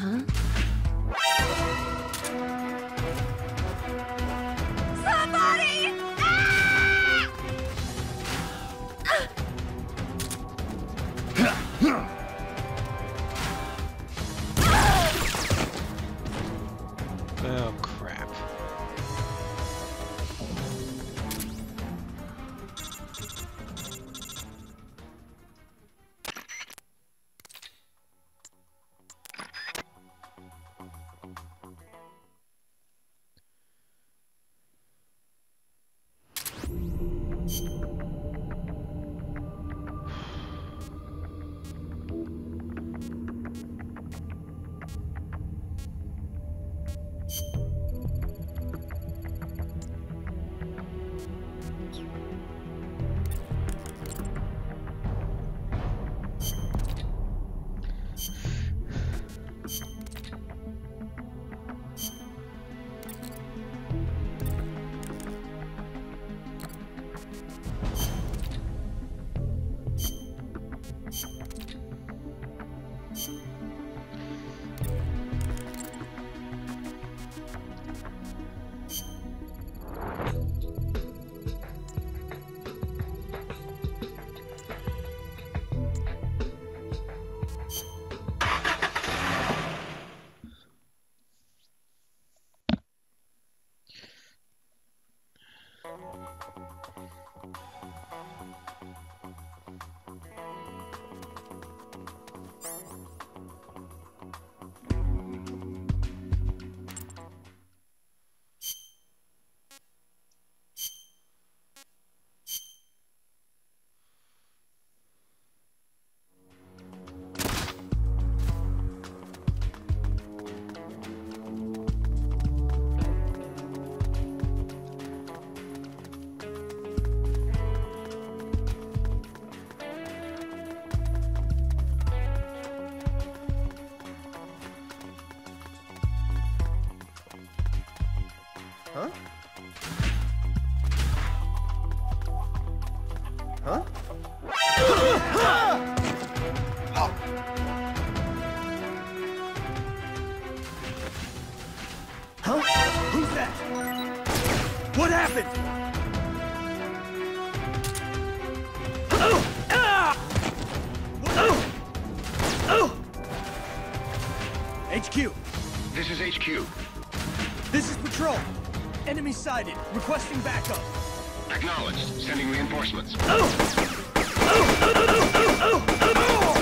Huh? Somebody! Oh, crap. Huh? Huh? Huh? Who's that? What happened? Oh! Ah! Oh! Oh! H Q. This is H Q. This is Patrol. Enemy sighted. Requesting backup. Acknowledged. Sending reinforcements. Oh! Oh! Oh! Oh! Oh! Oh!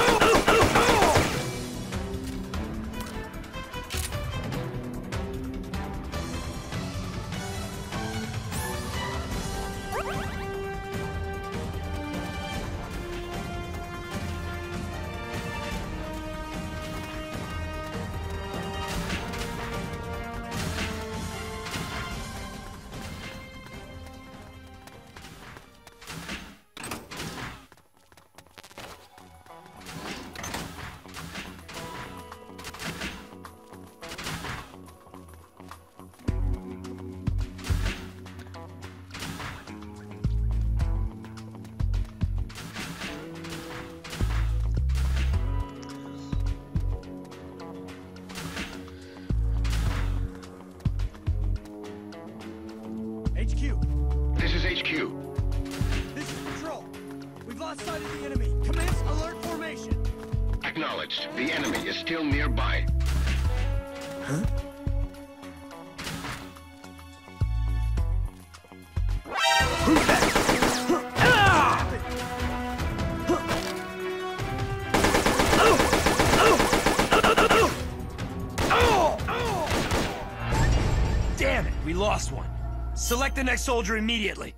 H Q. This is H Q. This is Patrol. We've lost sight of the enemy. Commence alert formation. Acknowledged. The enemy is still nearby. Huh? Who's that? Ah! Oh! Oh! Oh! Oh! Damn it, we lost one. Select the next soldier immediately.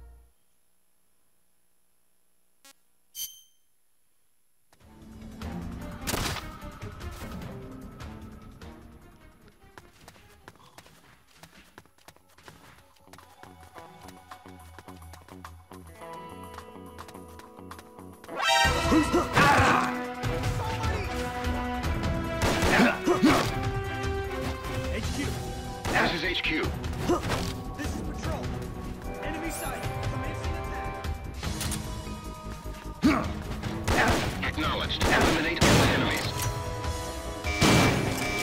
Who's the... Ah! H Q. This is H Q. This is Patrol. Enemy sighted. Commencing attack. Acknowledged. Eliminate all enemies.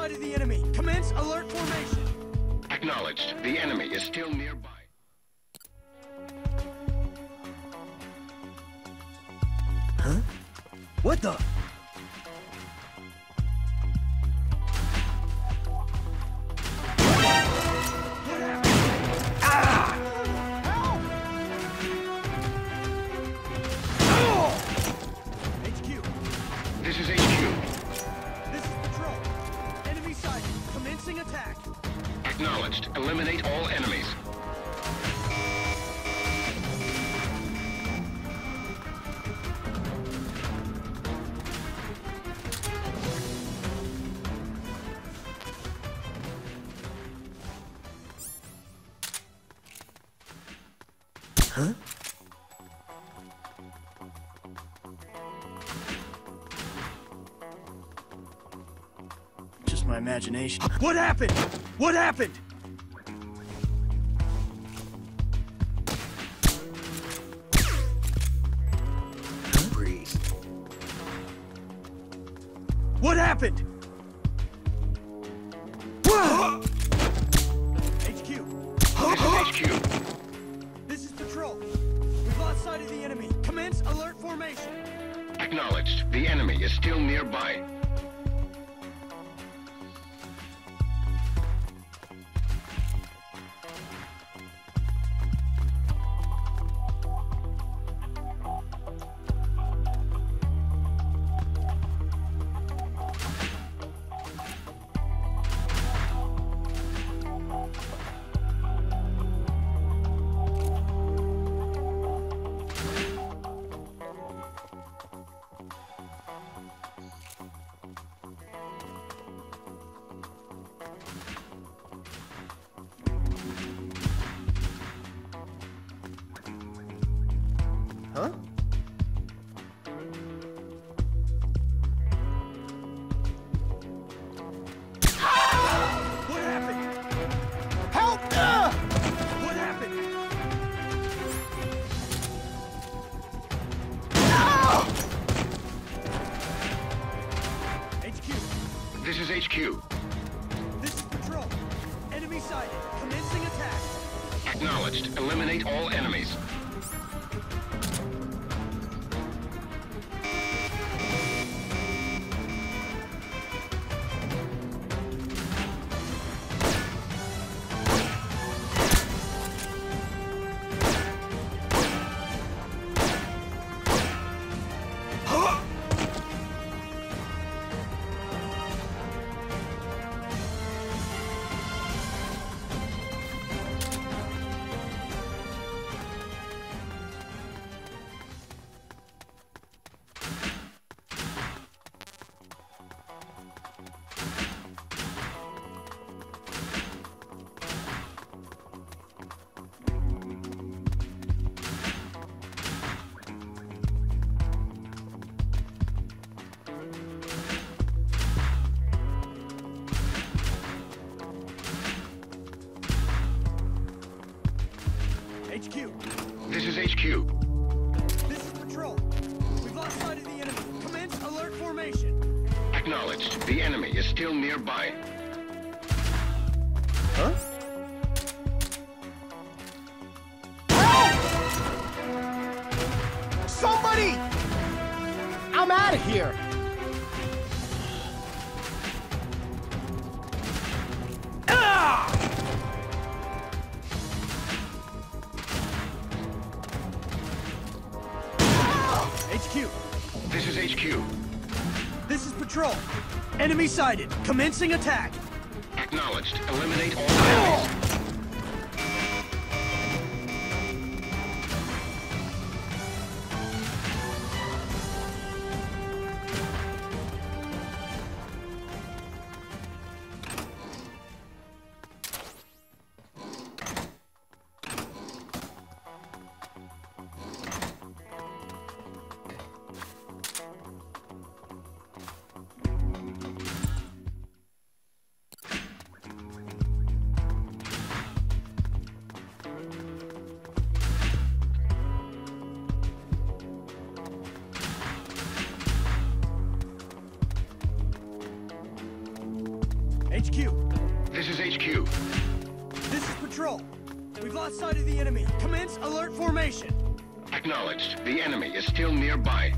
sight of the enemy. Commence alert formation. Acknowledged. The enemy is still nearby. Huh? What the? This is H Q. This is Patrol. Enemy sighted. Commencing attack. Acknowledged. Eliminate all enemies. Huh? Just my imagination. What happened? What happened? Breathe. What happened? H Q. This is H Q. This is Patrol. We've lost sight of the enemy. Commence alert formation. Acknowledged. The enemy is still nearby. Huh? What happened? Help! Ah! What happened? H Q. This is H Q. This is Patrol. Enemy sighted. Commencing attack. Acknowledged. Eliminate all enemies. H Q. This is H Q. This is Patrol. We've lost sight of the enemy. Commence alert formation. Acknowledged. The enemy is still nearby. Huh? Help! Somebody! I'm out of here! H Q. This is H Q. This is Patrol. Enemy sighted. Commencing attack. Acknowledged. Eliminate all enemies. H Q. This is H Q. This is Patrol. We've lost sight of the enemy. Commence alert formation. Acknowledged. The enemy is still nearby.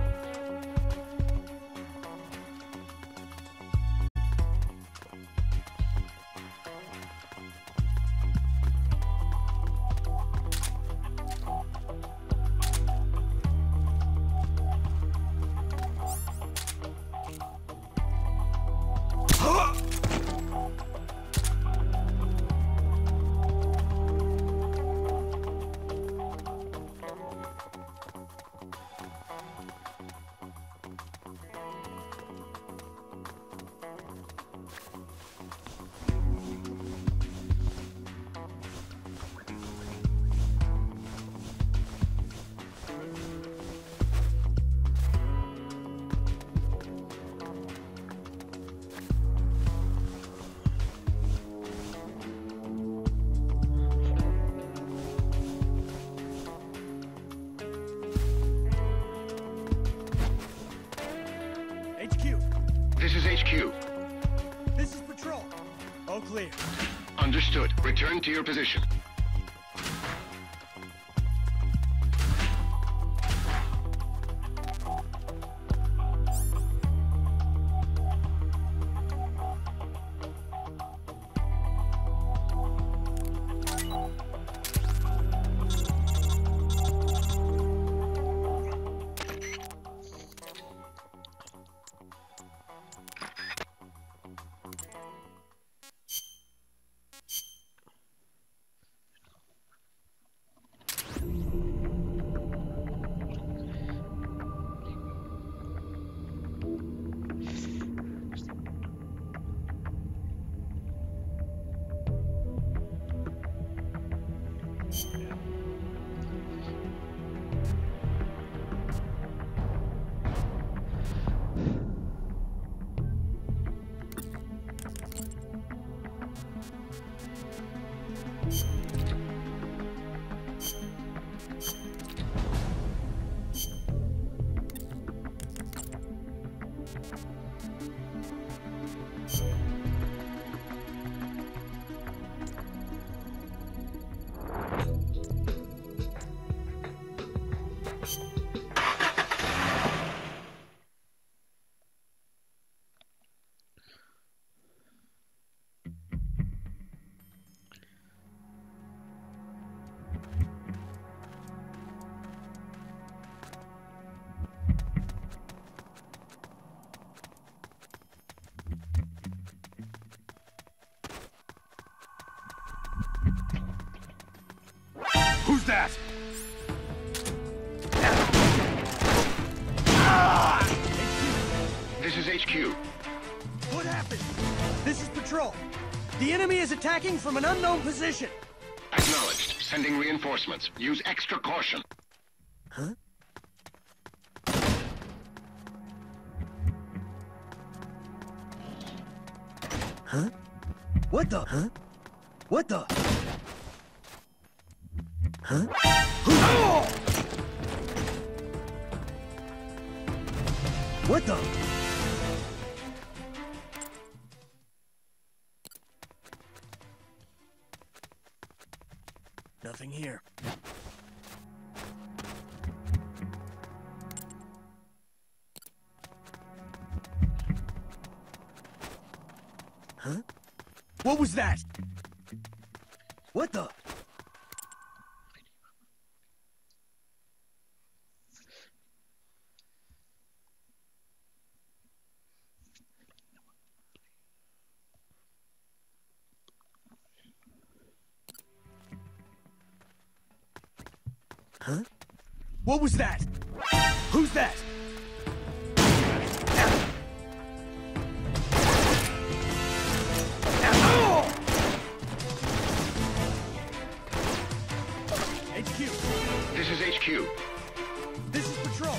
This is H Q. This is Patrol. All clear. Understood. Return to your position. Who's that? This is H Q. What happened? This is Patrol. The enemy is attacking from an unknown position. Acknowledged. Sending reinforcements. Use extra caution. Huh? Huh? What the? Huh? What the? Huh? Oh! What the? Nothing here. Huh? What was that? What the? Huh? What was that? Who's that? H Q. This is H Q. This is Patrol.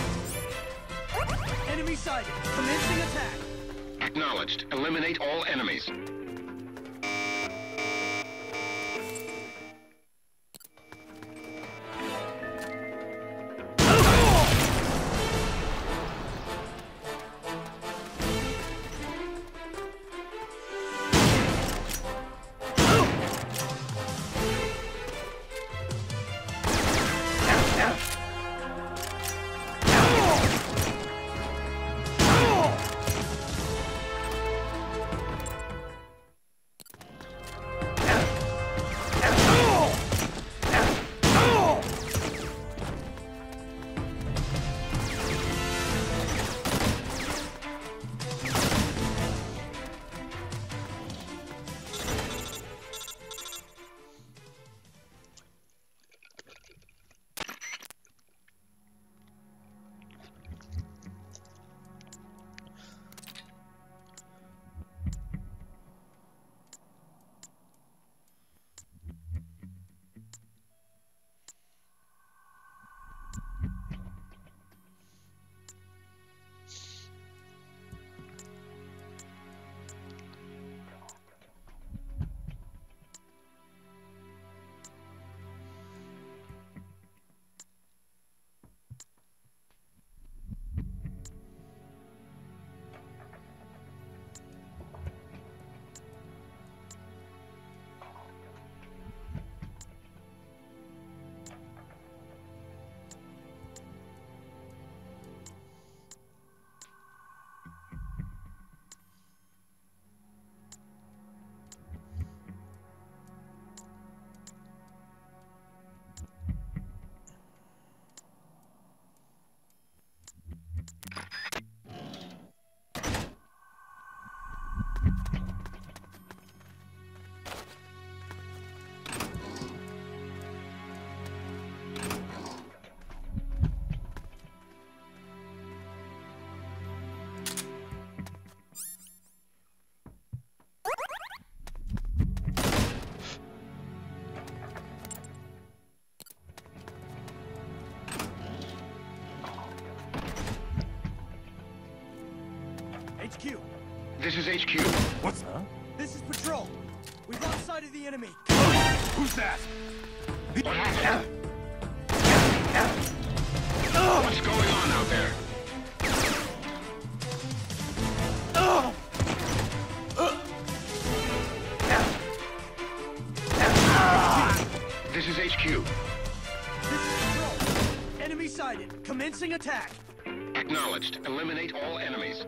Enemy sighted. Commencing attack. Acknowledged. Eliminate all enemies. This is H Q. What's up? This is Patrol. We've lost sight of the enemy. Who's that? What happened? What's going on out there? This is H Q. This is Patrol. Enemy sighted. Commencing attack. Acknowledged. Eliminate all enemies.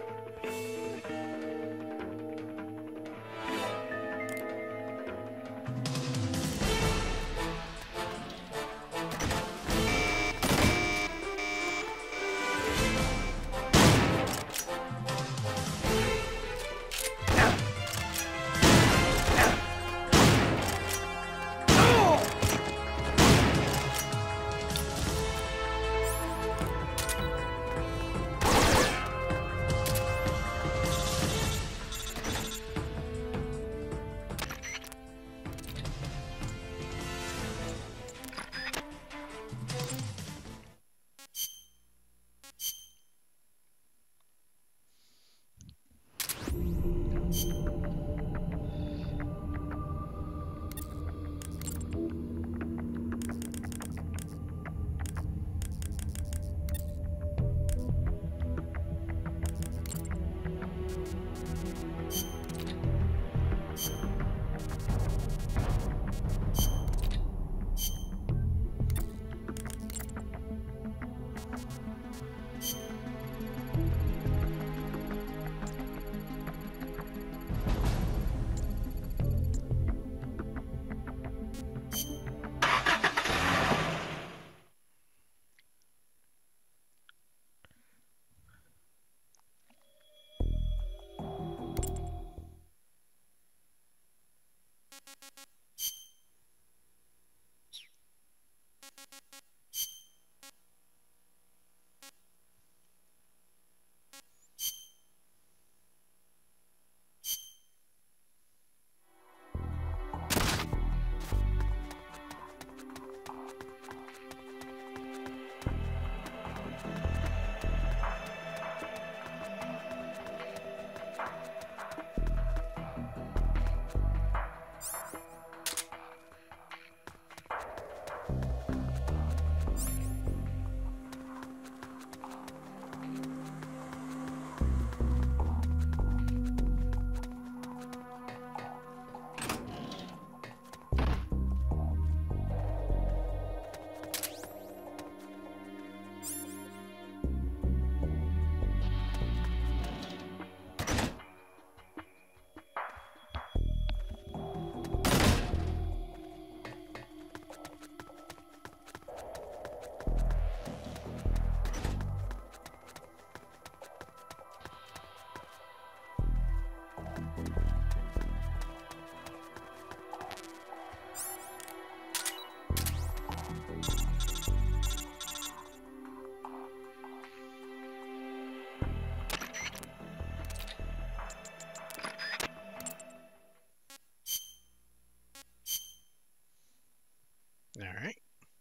Alright.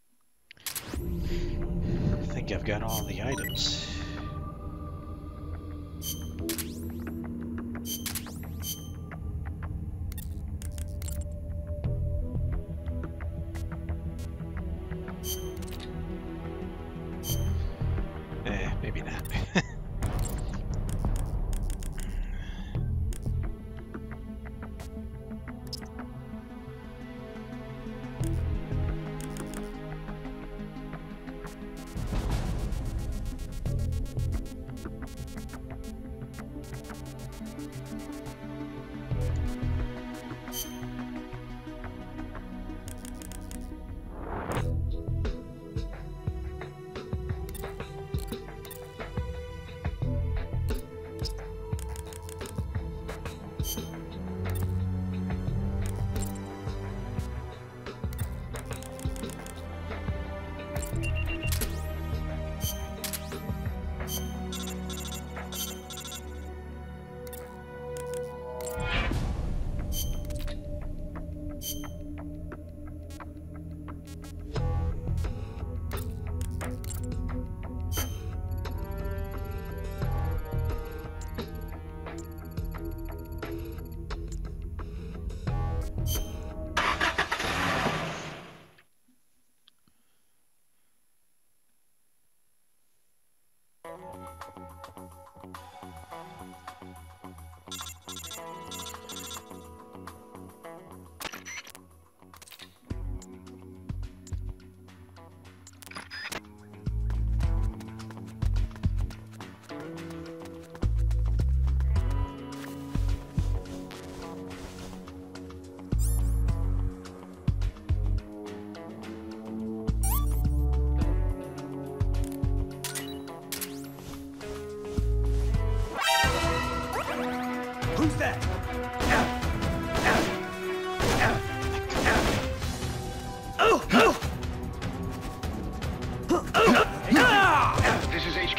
I think I've got all the items. Eh, maybe not.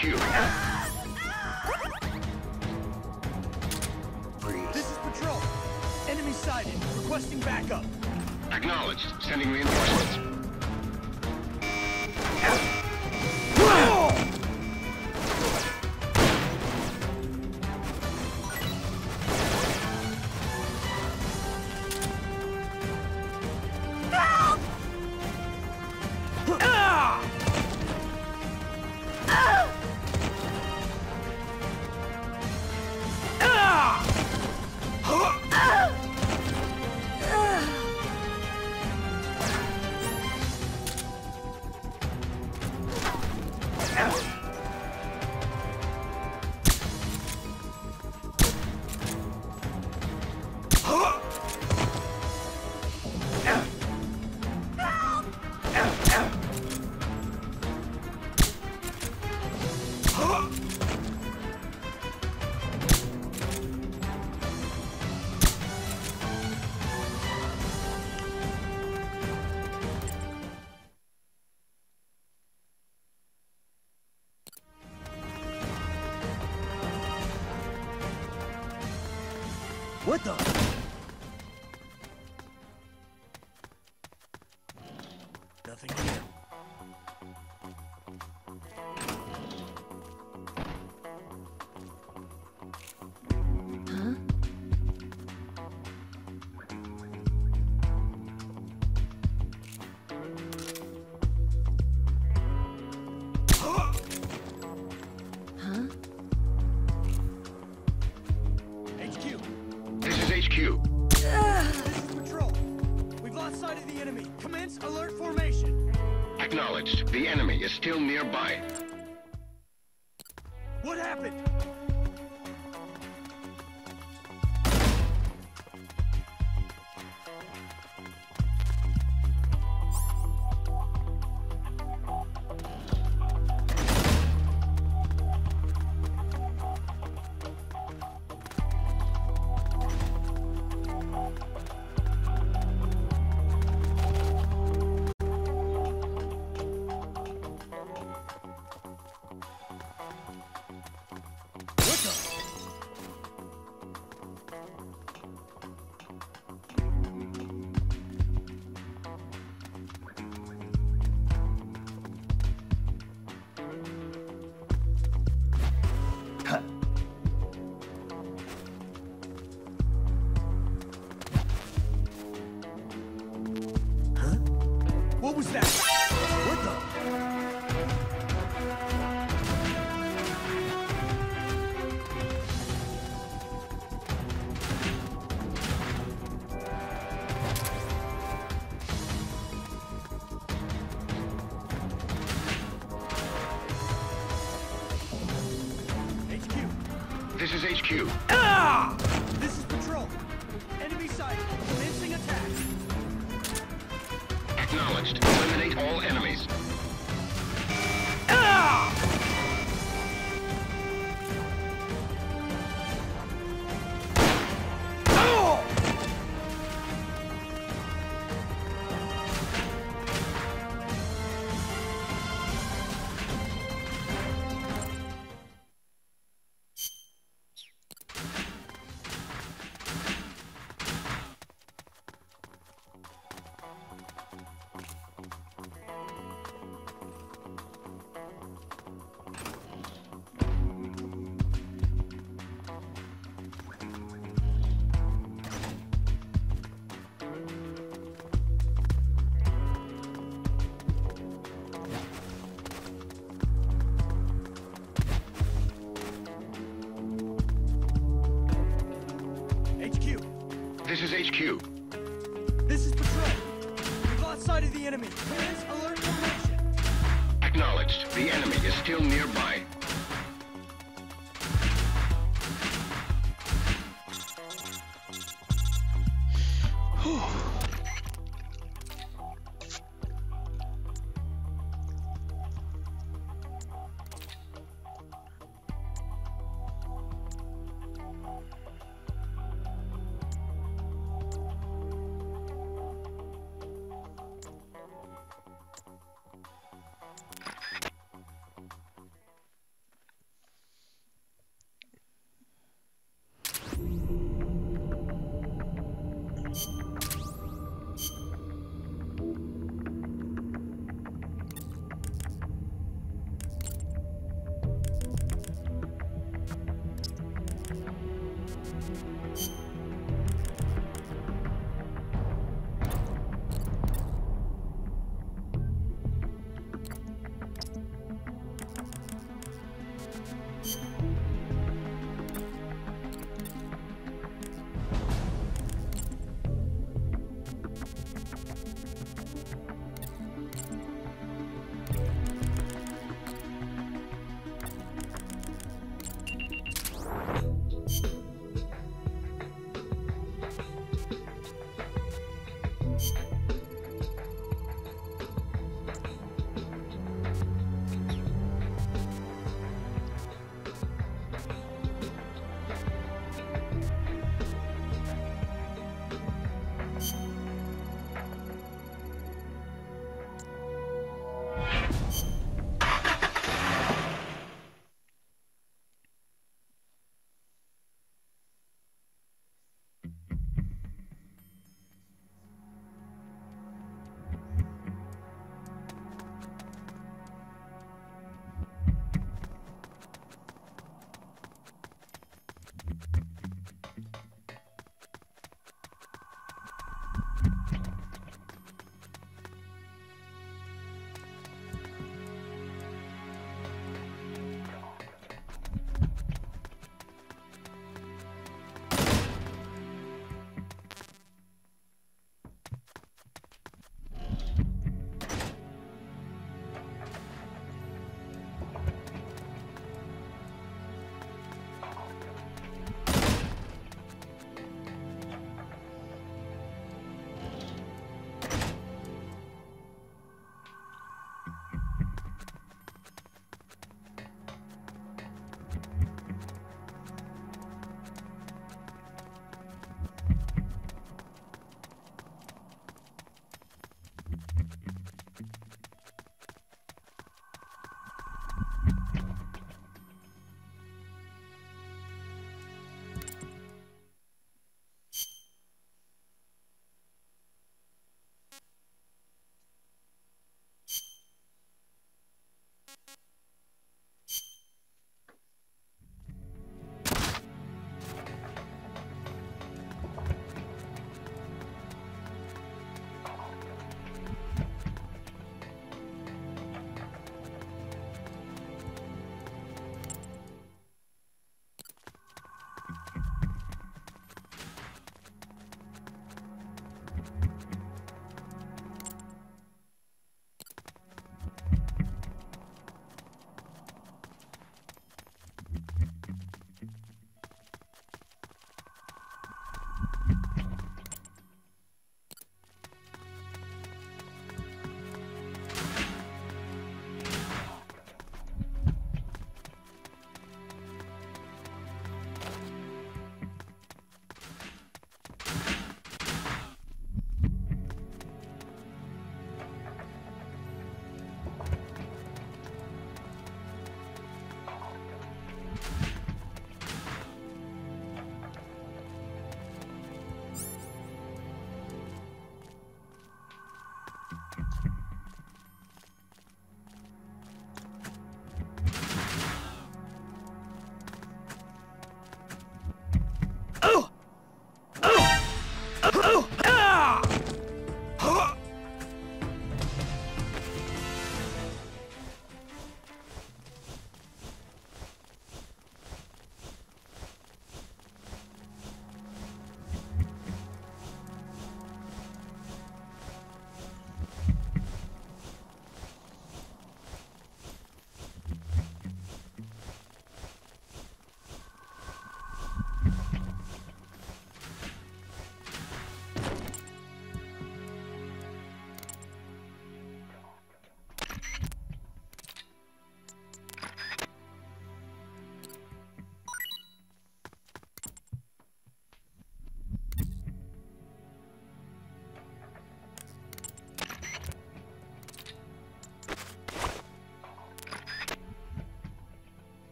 Q. This is Patrol. Enemy sighted. Requesting backup. Acknowledged. Sending reinforcements. What the? Nothing here. H Q. This is H Q. This is Patrol. We've lost sight of the enemy. Commence alert formation. Acknowledged. The enemy is still nearby. What happened? What the? Huh? What was that? What the? H Q. This is H Q. This is Patrol. Enemy sighted. Commencing attack. Acknowledged. Eliminate all enemies. H Q. This is H Q. This is Patrol. We've lost sight of the enemy. Commence alert formation. Acknowledged. The enemy is still nearby.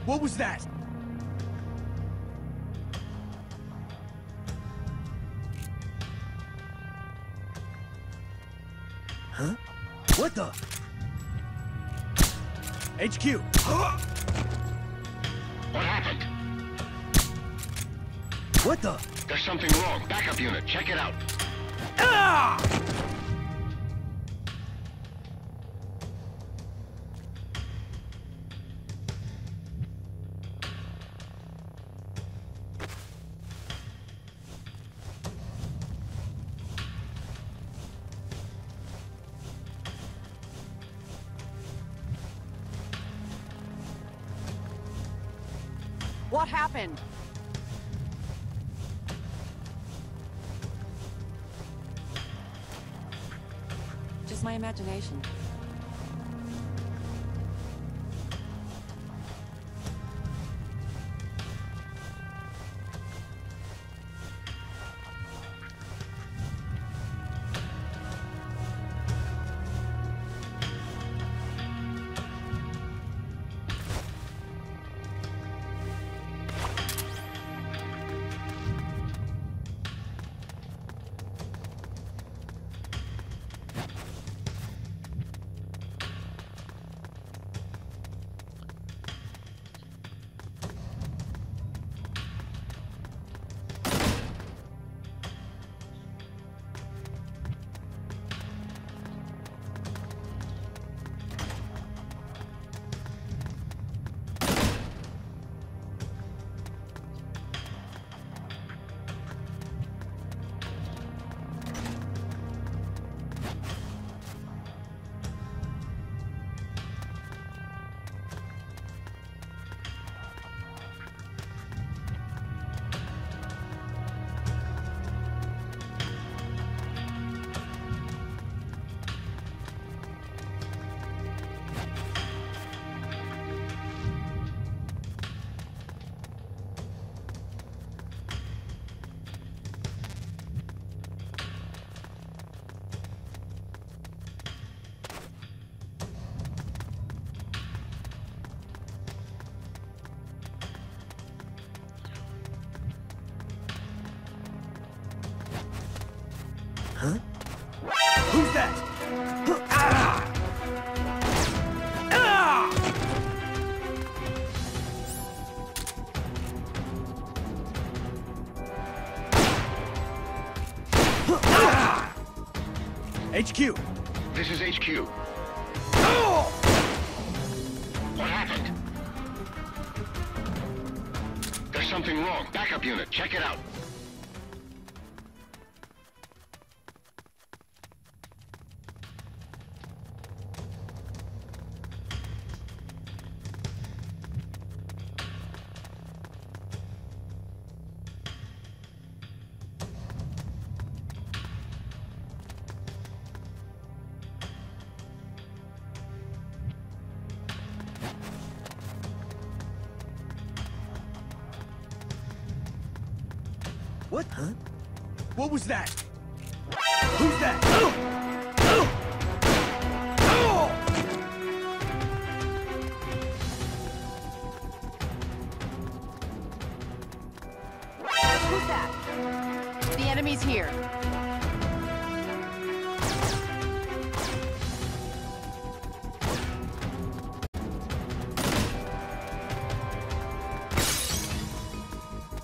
What was that? Huh? What the? H Q! What happened? What the? There's something wrong. Backup unit, check it out. Ah! What happened? Just my imagination. Huh? Who's that? Ah! Ah! Ah! H Q. This is H Q. Oh! What happened? There's something wrong. Backup unit, check it out. What? Huh? What was that? Who's that? Oh! Oh! Oh! Who's that? The enemy's here.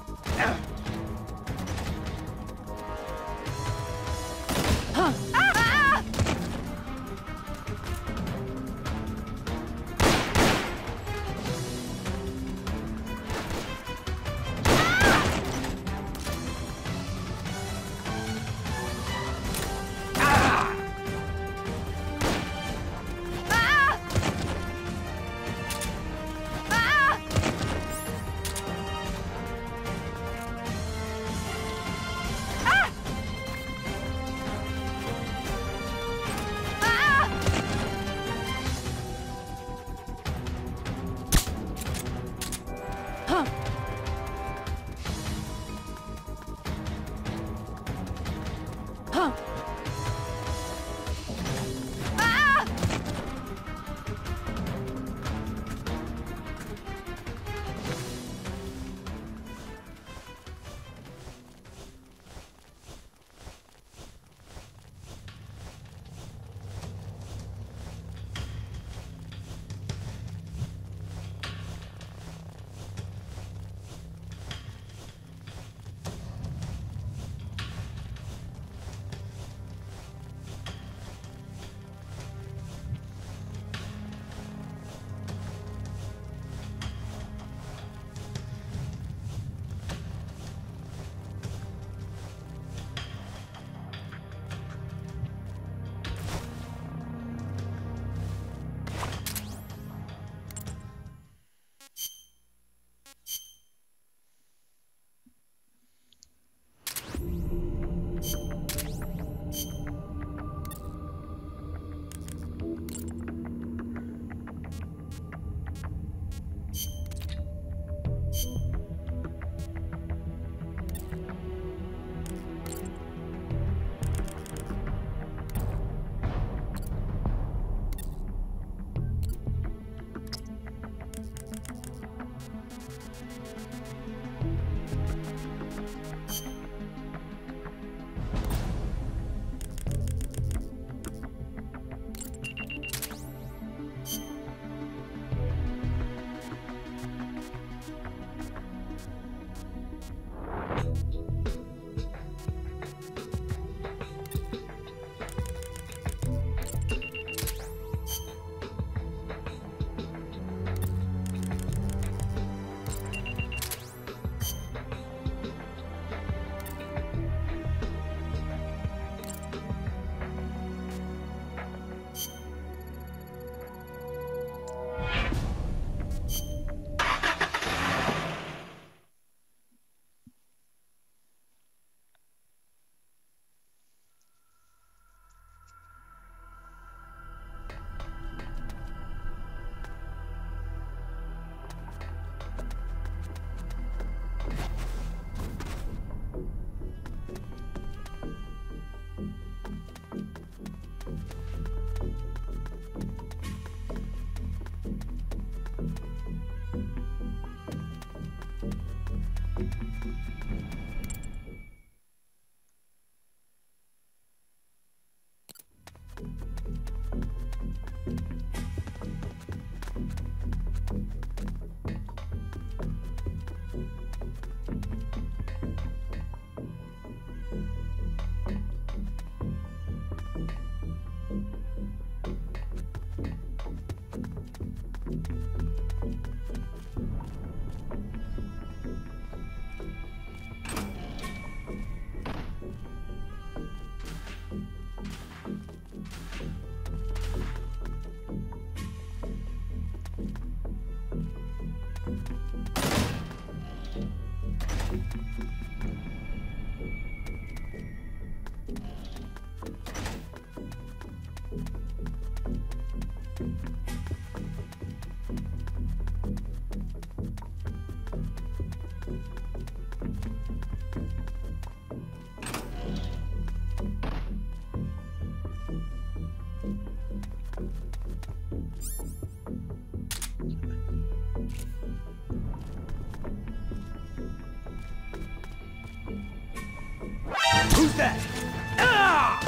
Ah! that? Ah!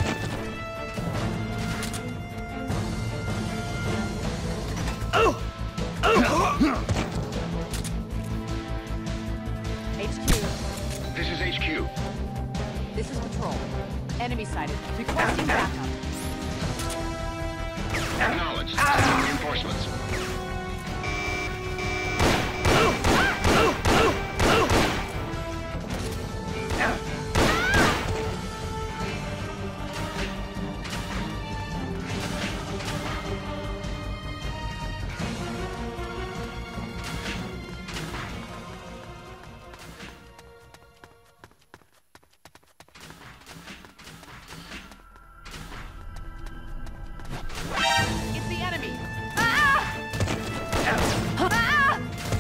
Oh! Oh! H Q. This is H Q. This is Patrol. Enemy sighted. Requesting backup. Acknowledged. Sending reinforcements. It's the enemy. Ah! Ah!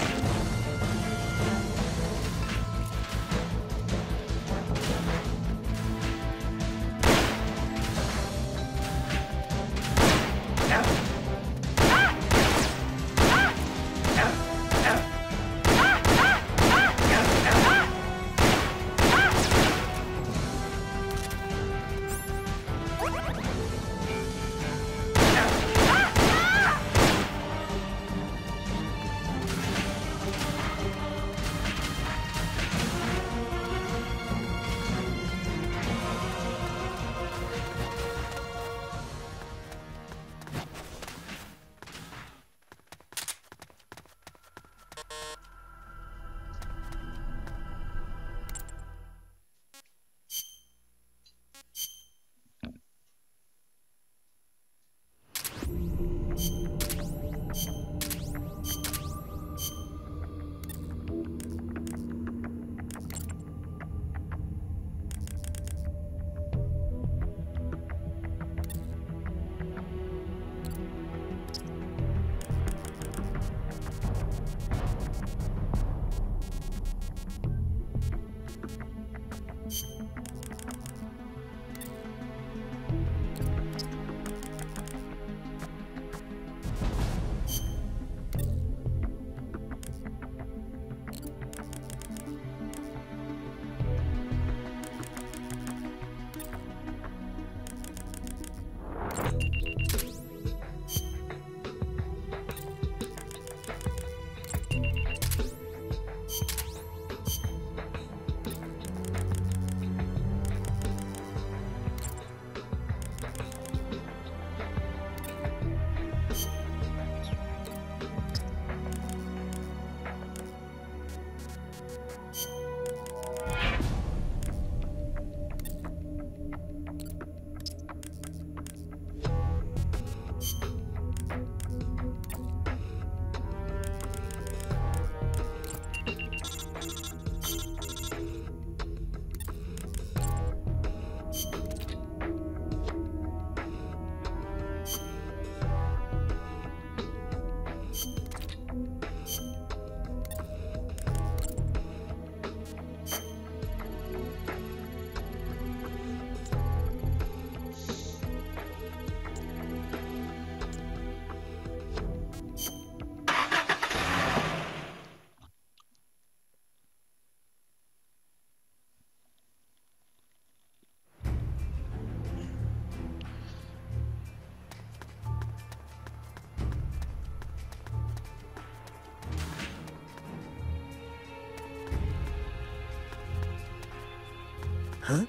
Huh?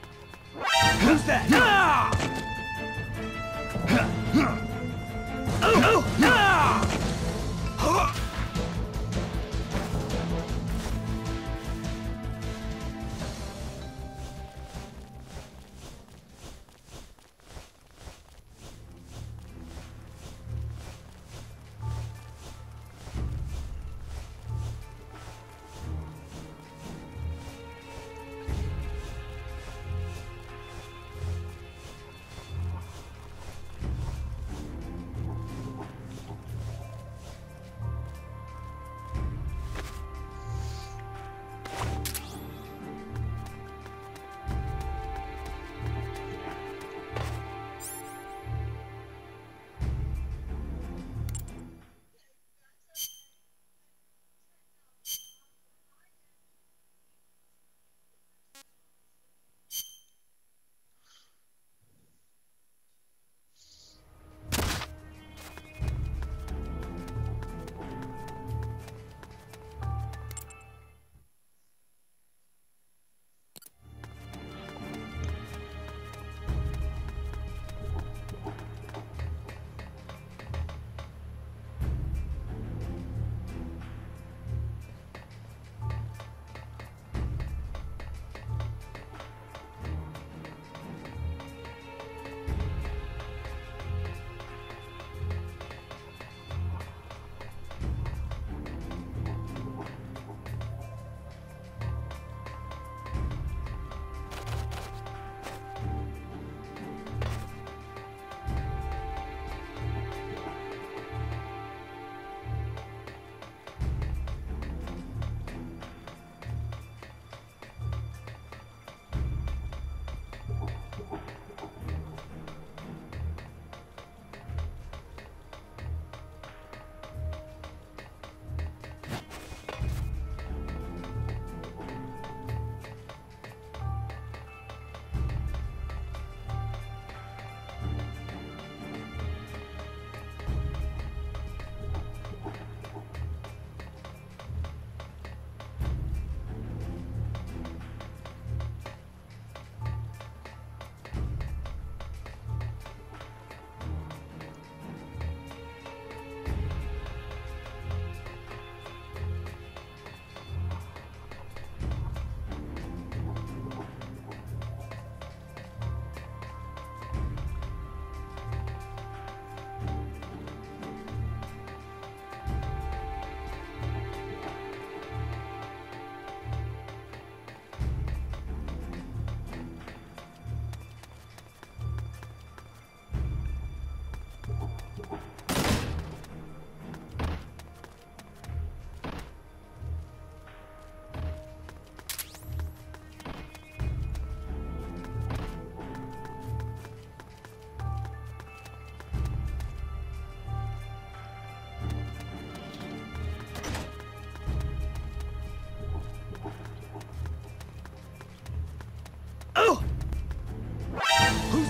Who's that? Ah! Oh! Oh! Ah! Huh?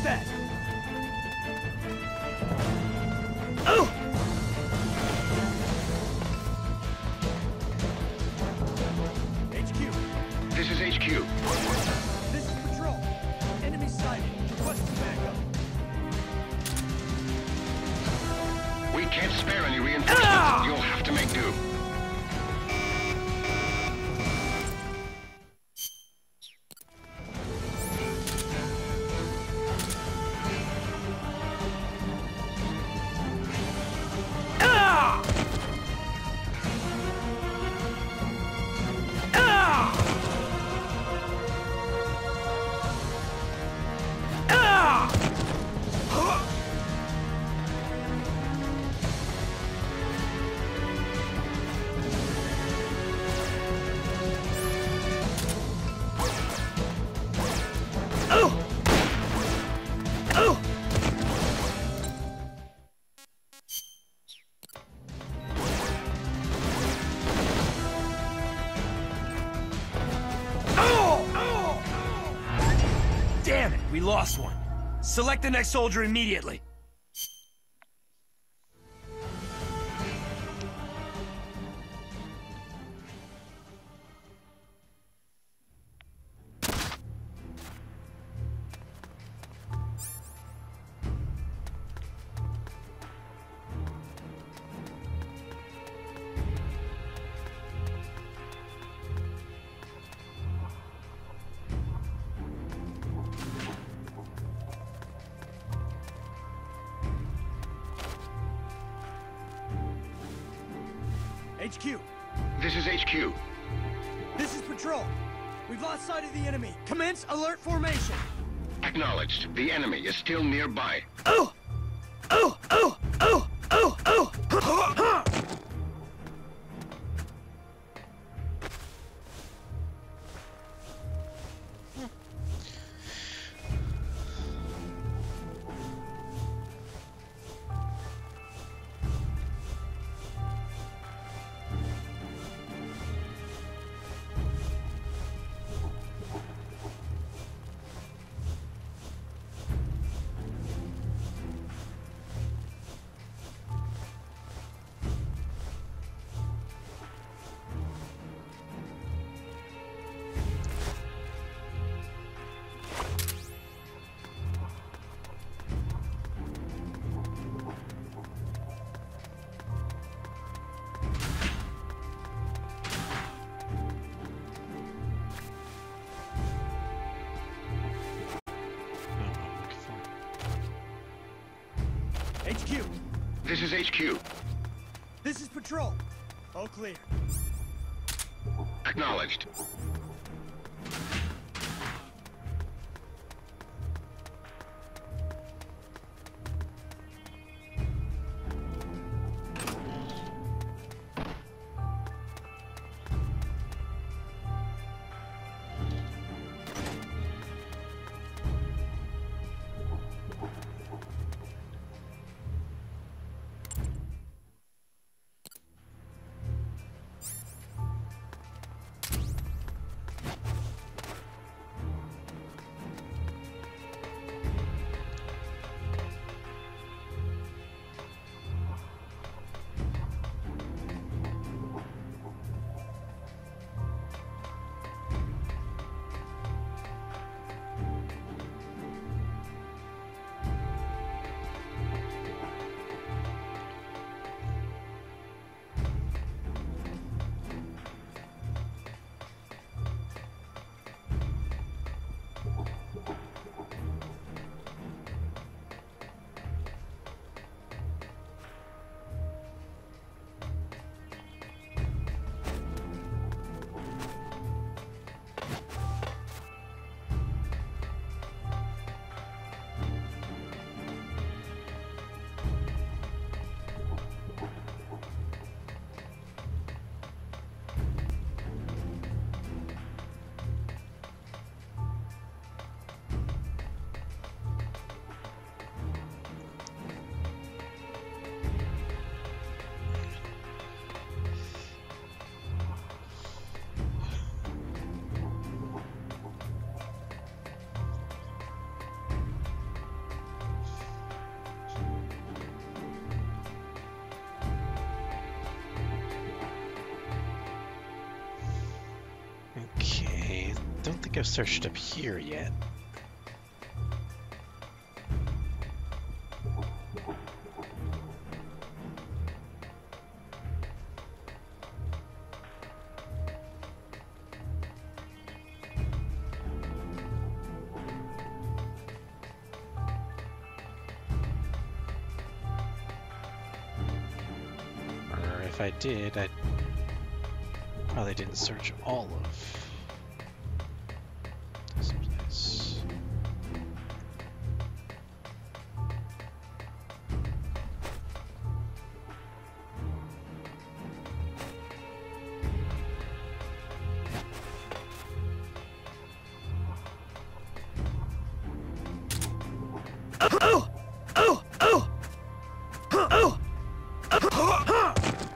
that? Oh! H Q. This is H Q. This is Patrol. Enemy sighted. Requesting backup. We can't spare any reinforcements. Ah! You'll have to make do. Damn it, we lost one. Select the next soldier immediately. H Q. This is H Q. This is Patrol. We've lost sight of the enemy. Commence alert formation. Acknowledged. The enemy is still nearby. Oh! Oh! Oh! Oh! Oh! Oh! H Q. This is H Q. This is Patrol. All clear. Acknowledged. think I've searched up here yet. Or if I did, I probably didn't search all of this place. Oh! Oh! Oh! Oh! Oh!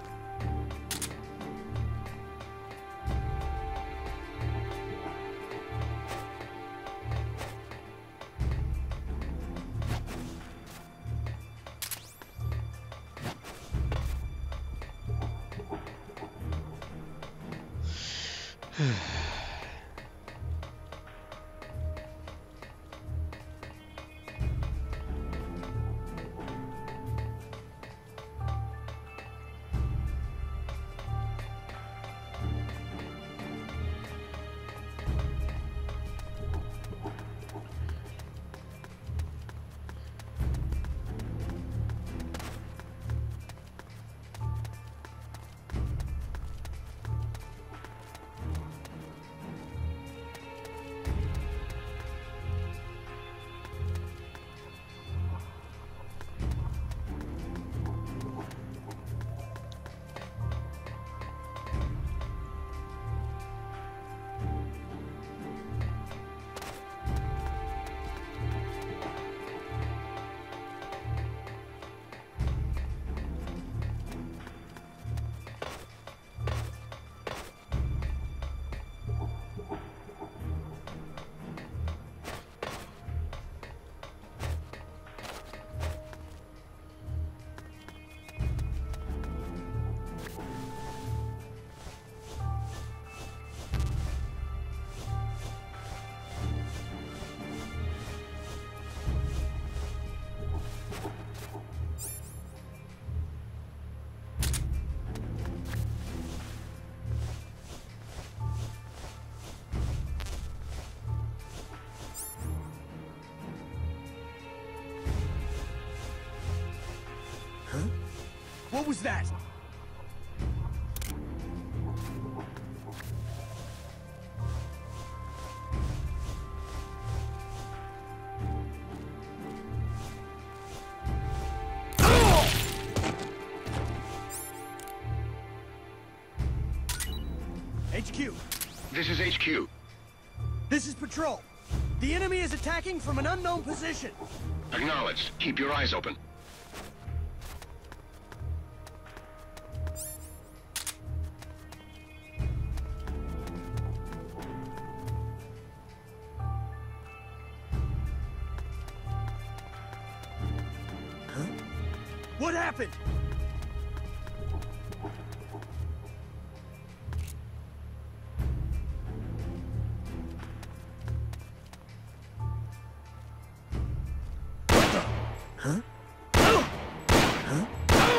What was that? H Q. This is H Q. This is Patrol. The enemy is attacking from an unknown position. Acknowledged. Keep your eyes open. What happened? Huh? Huh?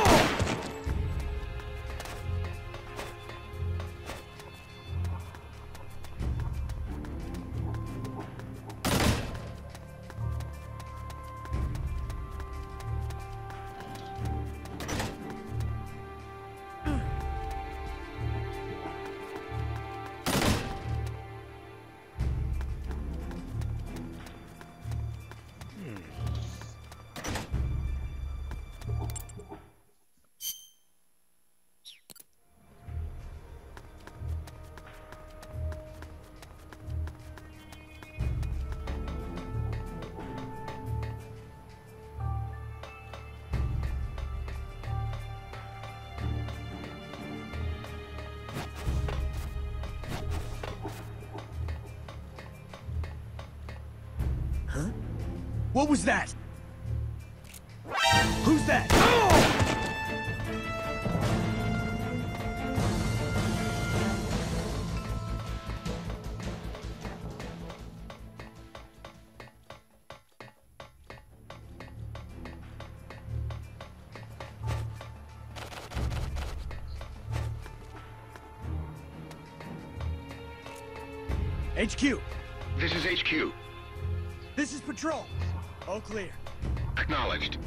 What was that? Who's that? Oh! H Q. This is H Q. This is Patrol. All clear. Acknowledged.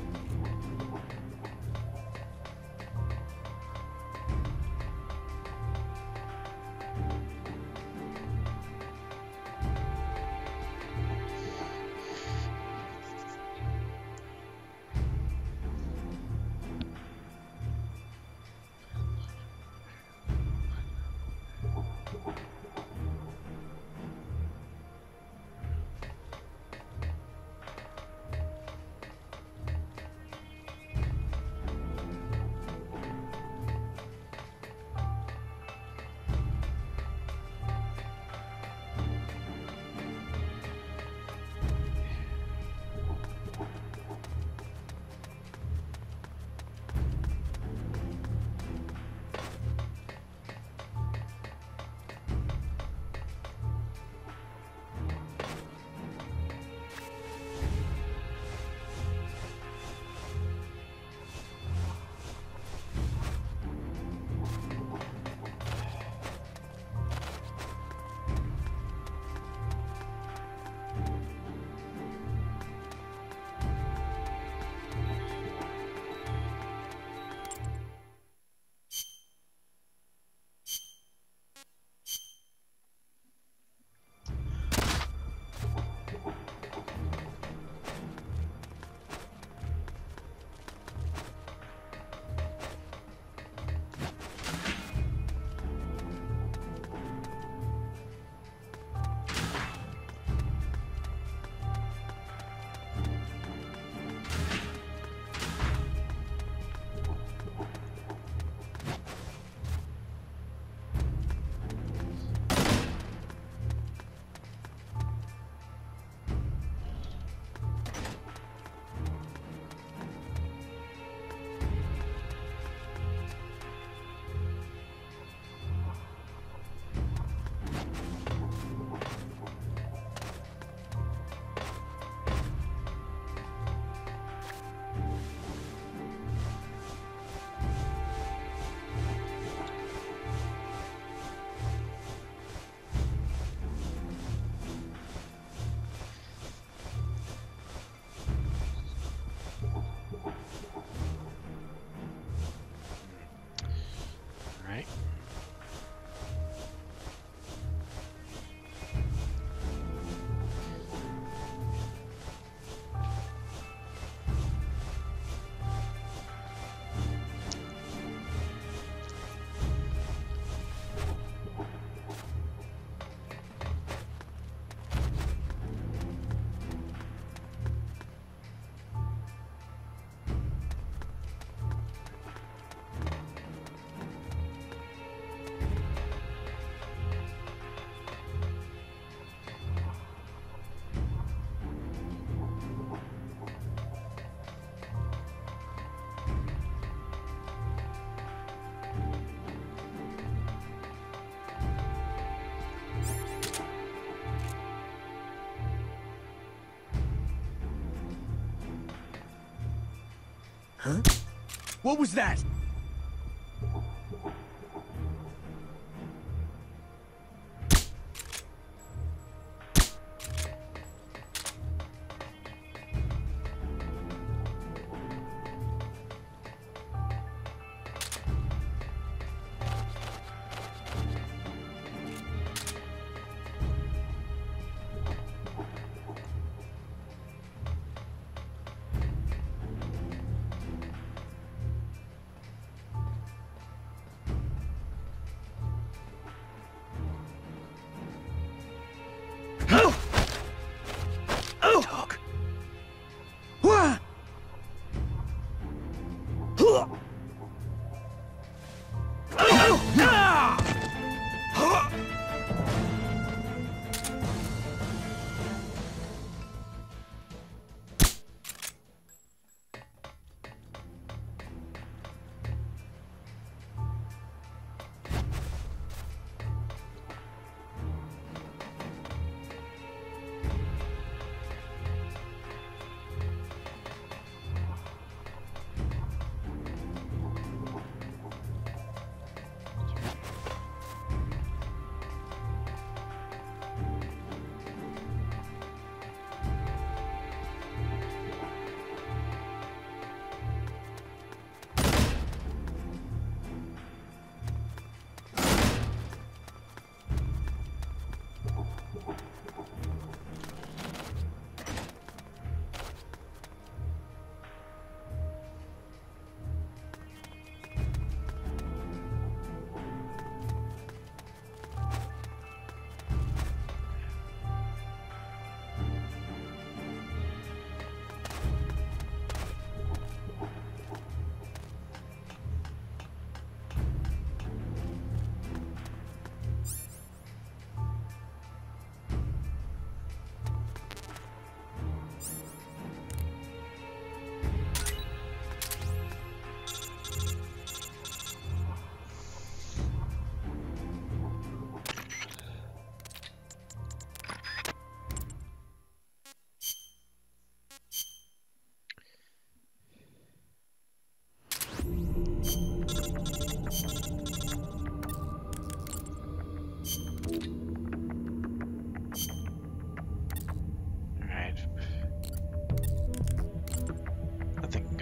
Huh? What was that?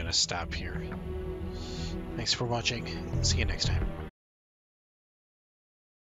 gonna stop here. Thanks for watching. See you next time.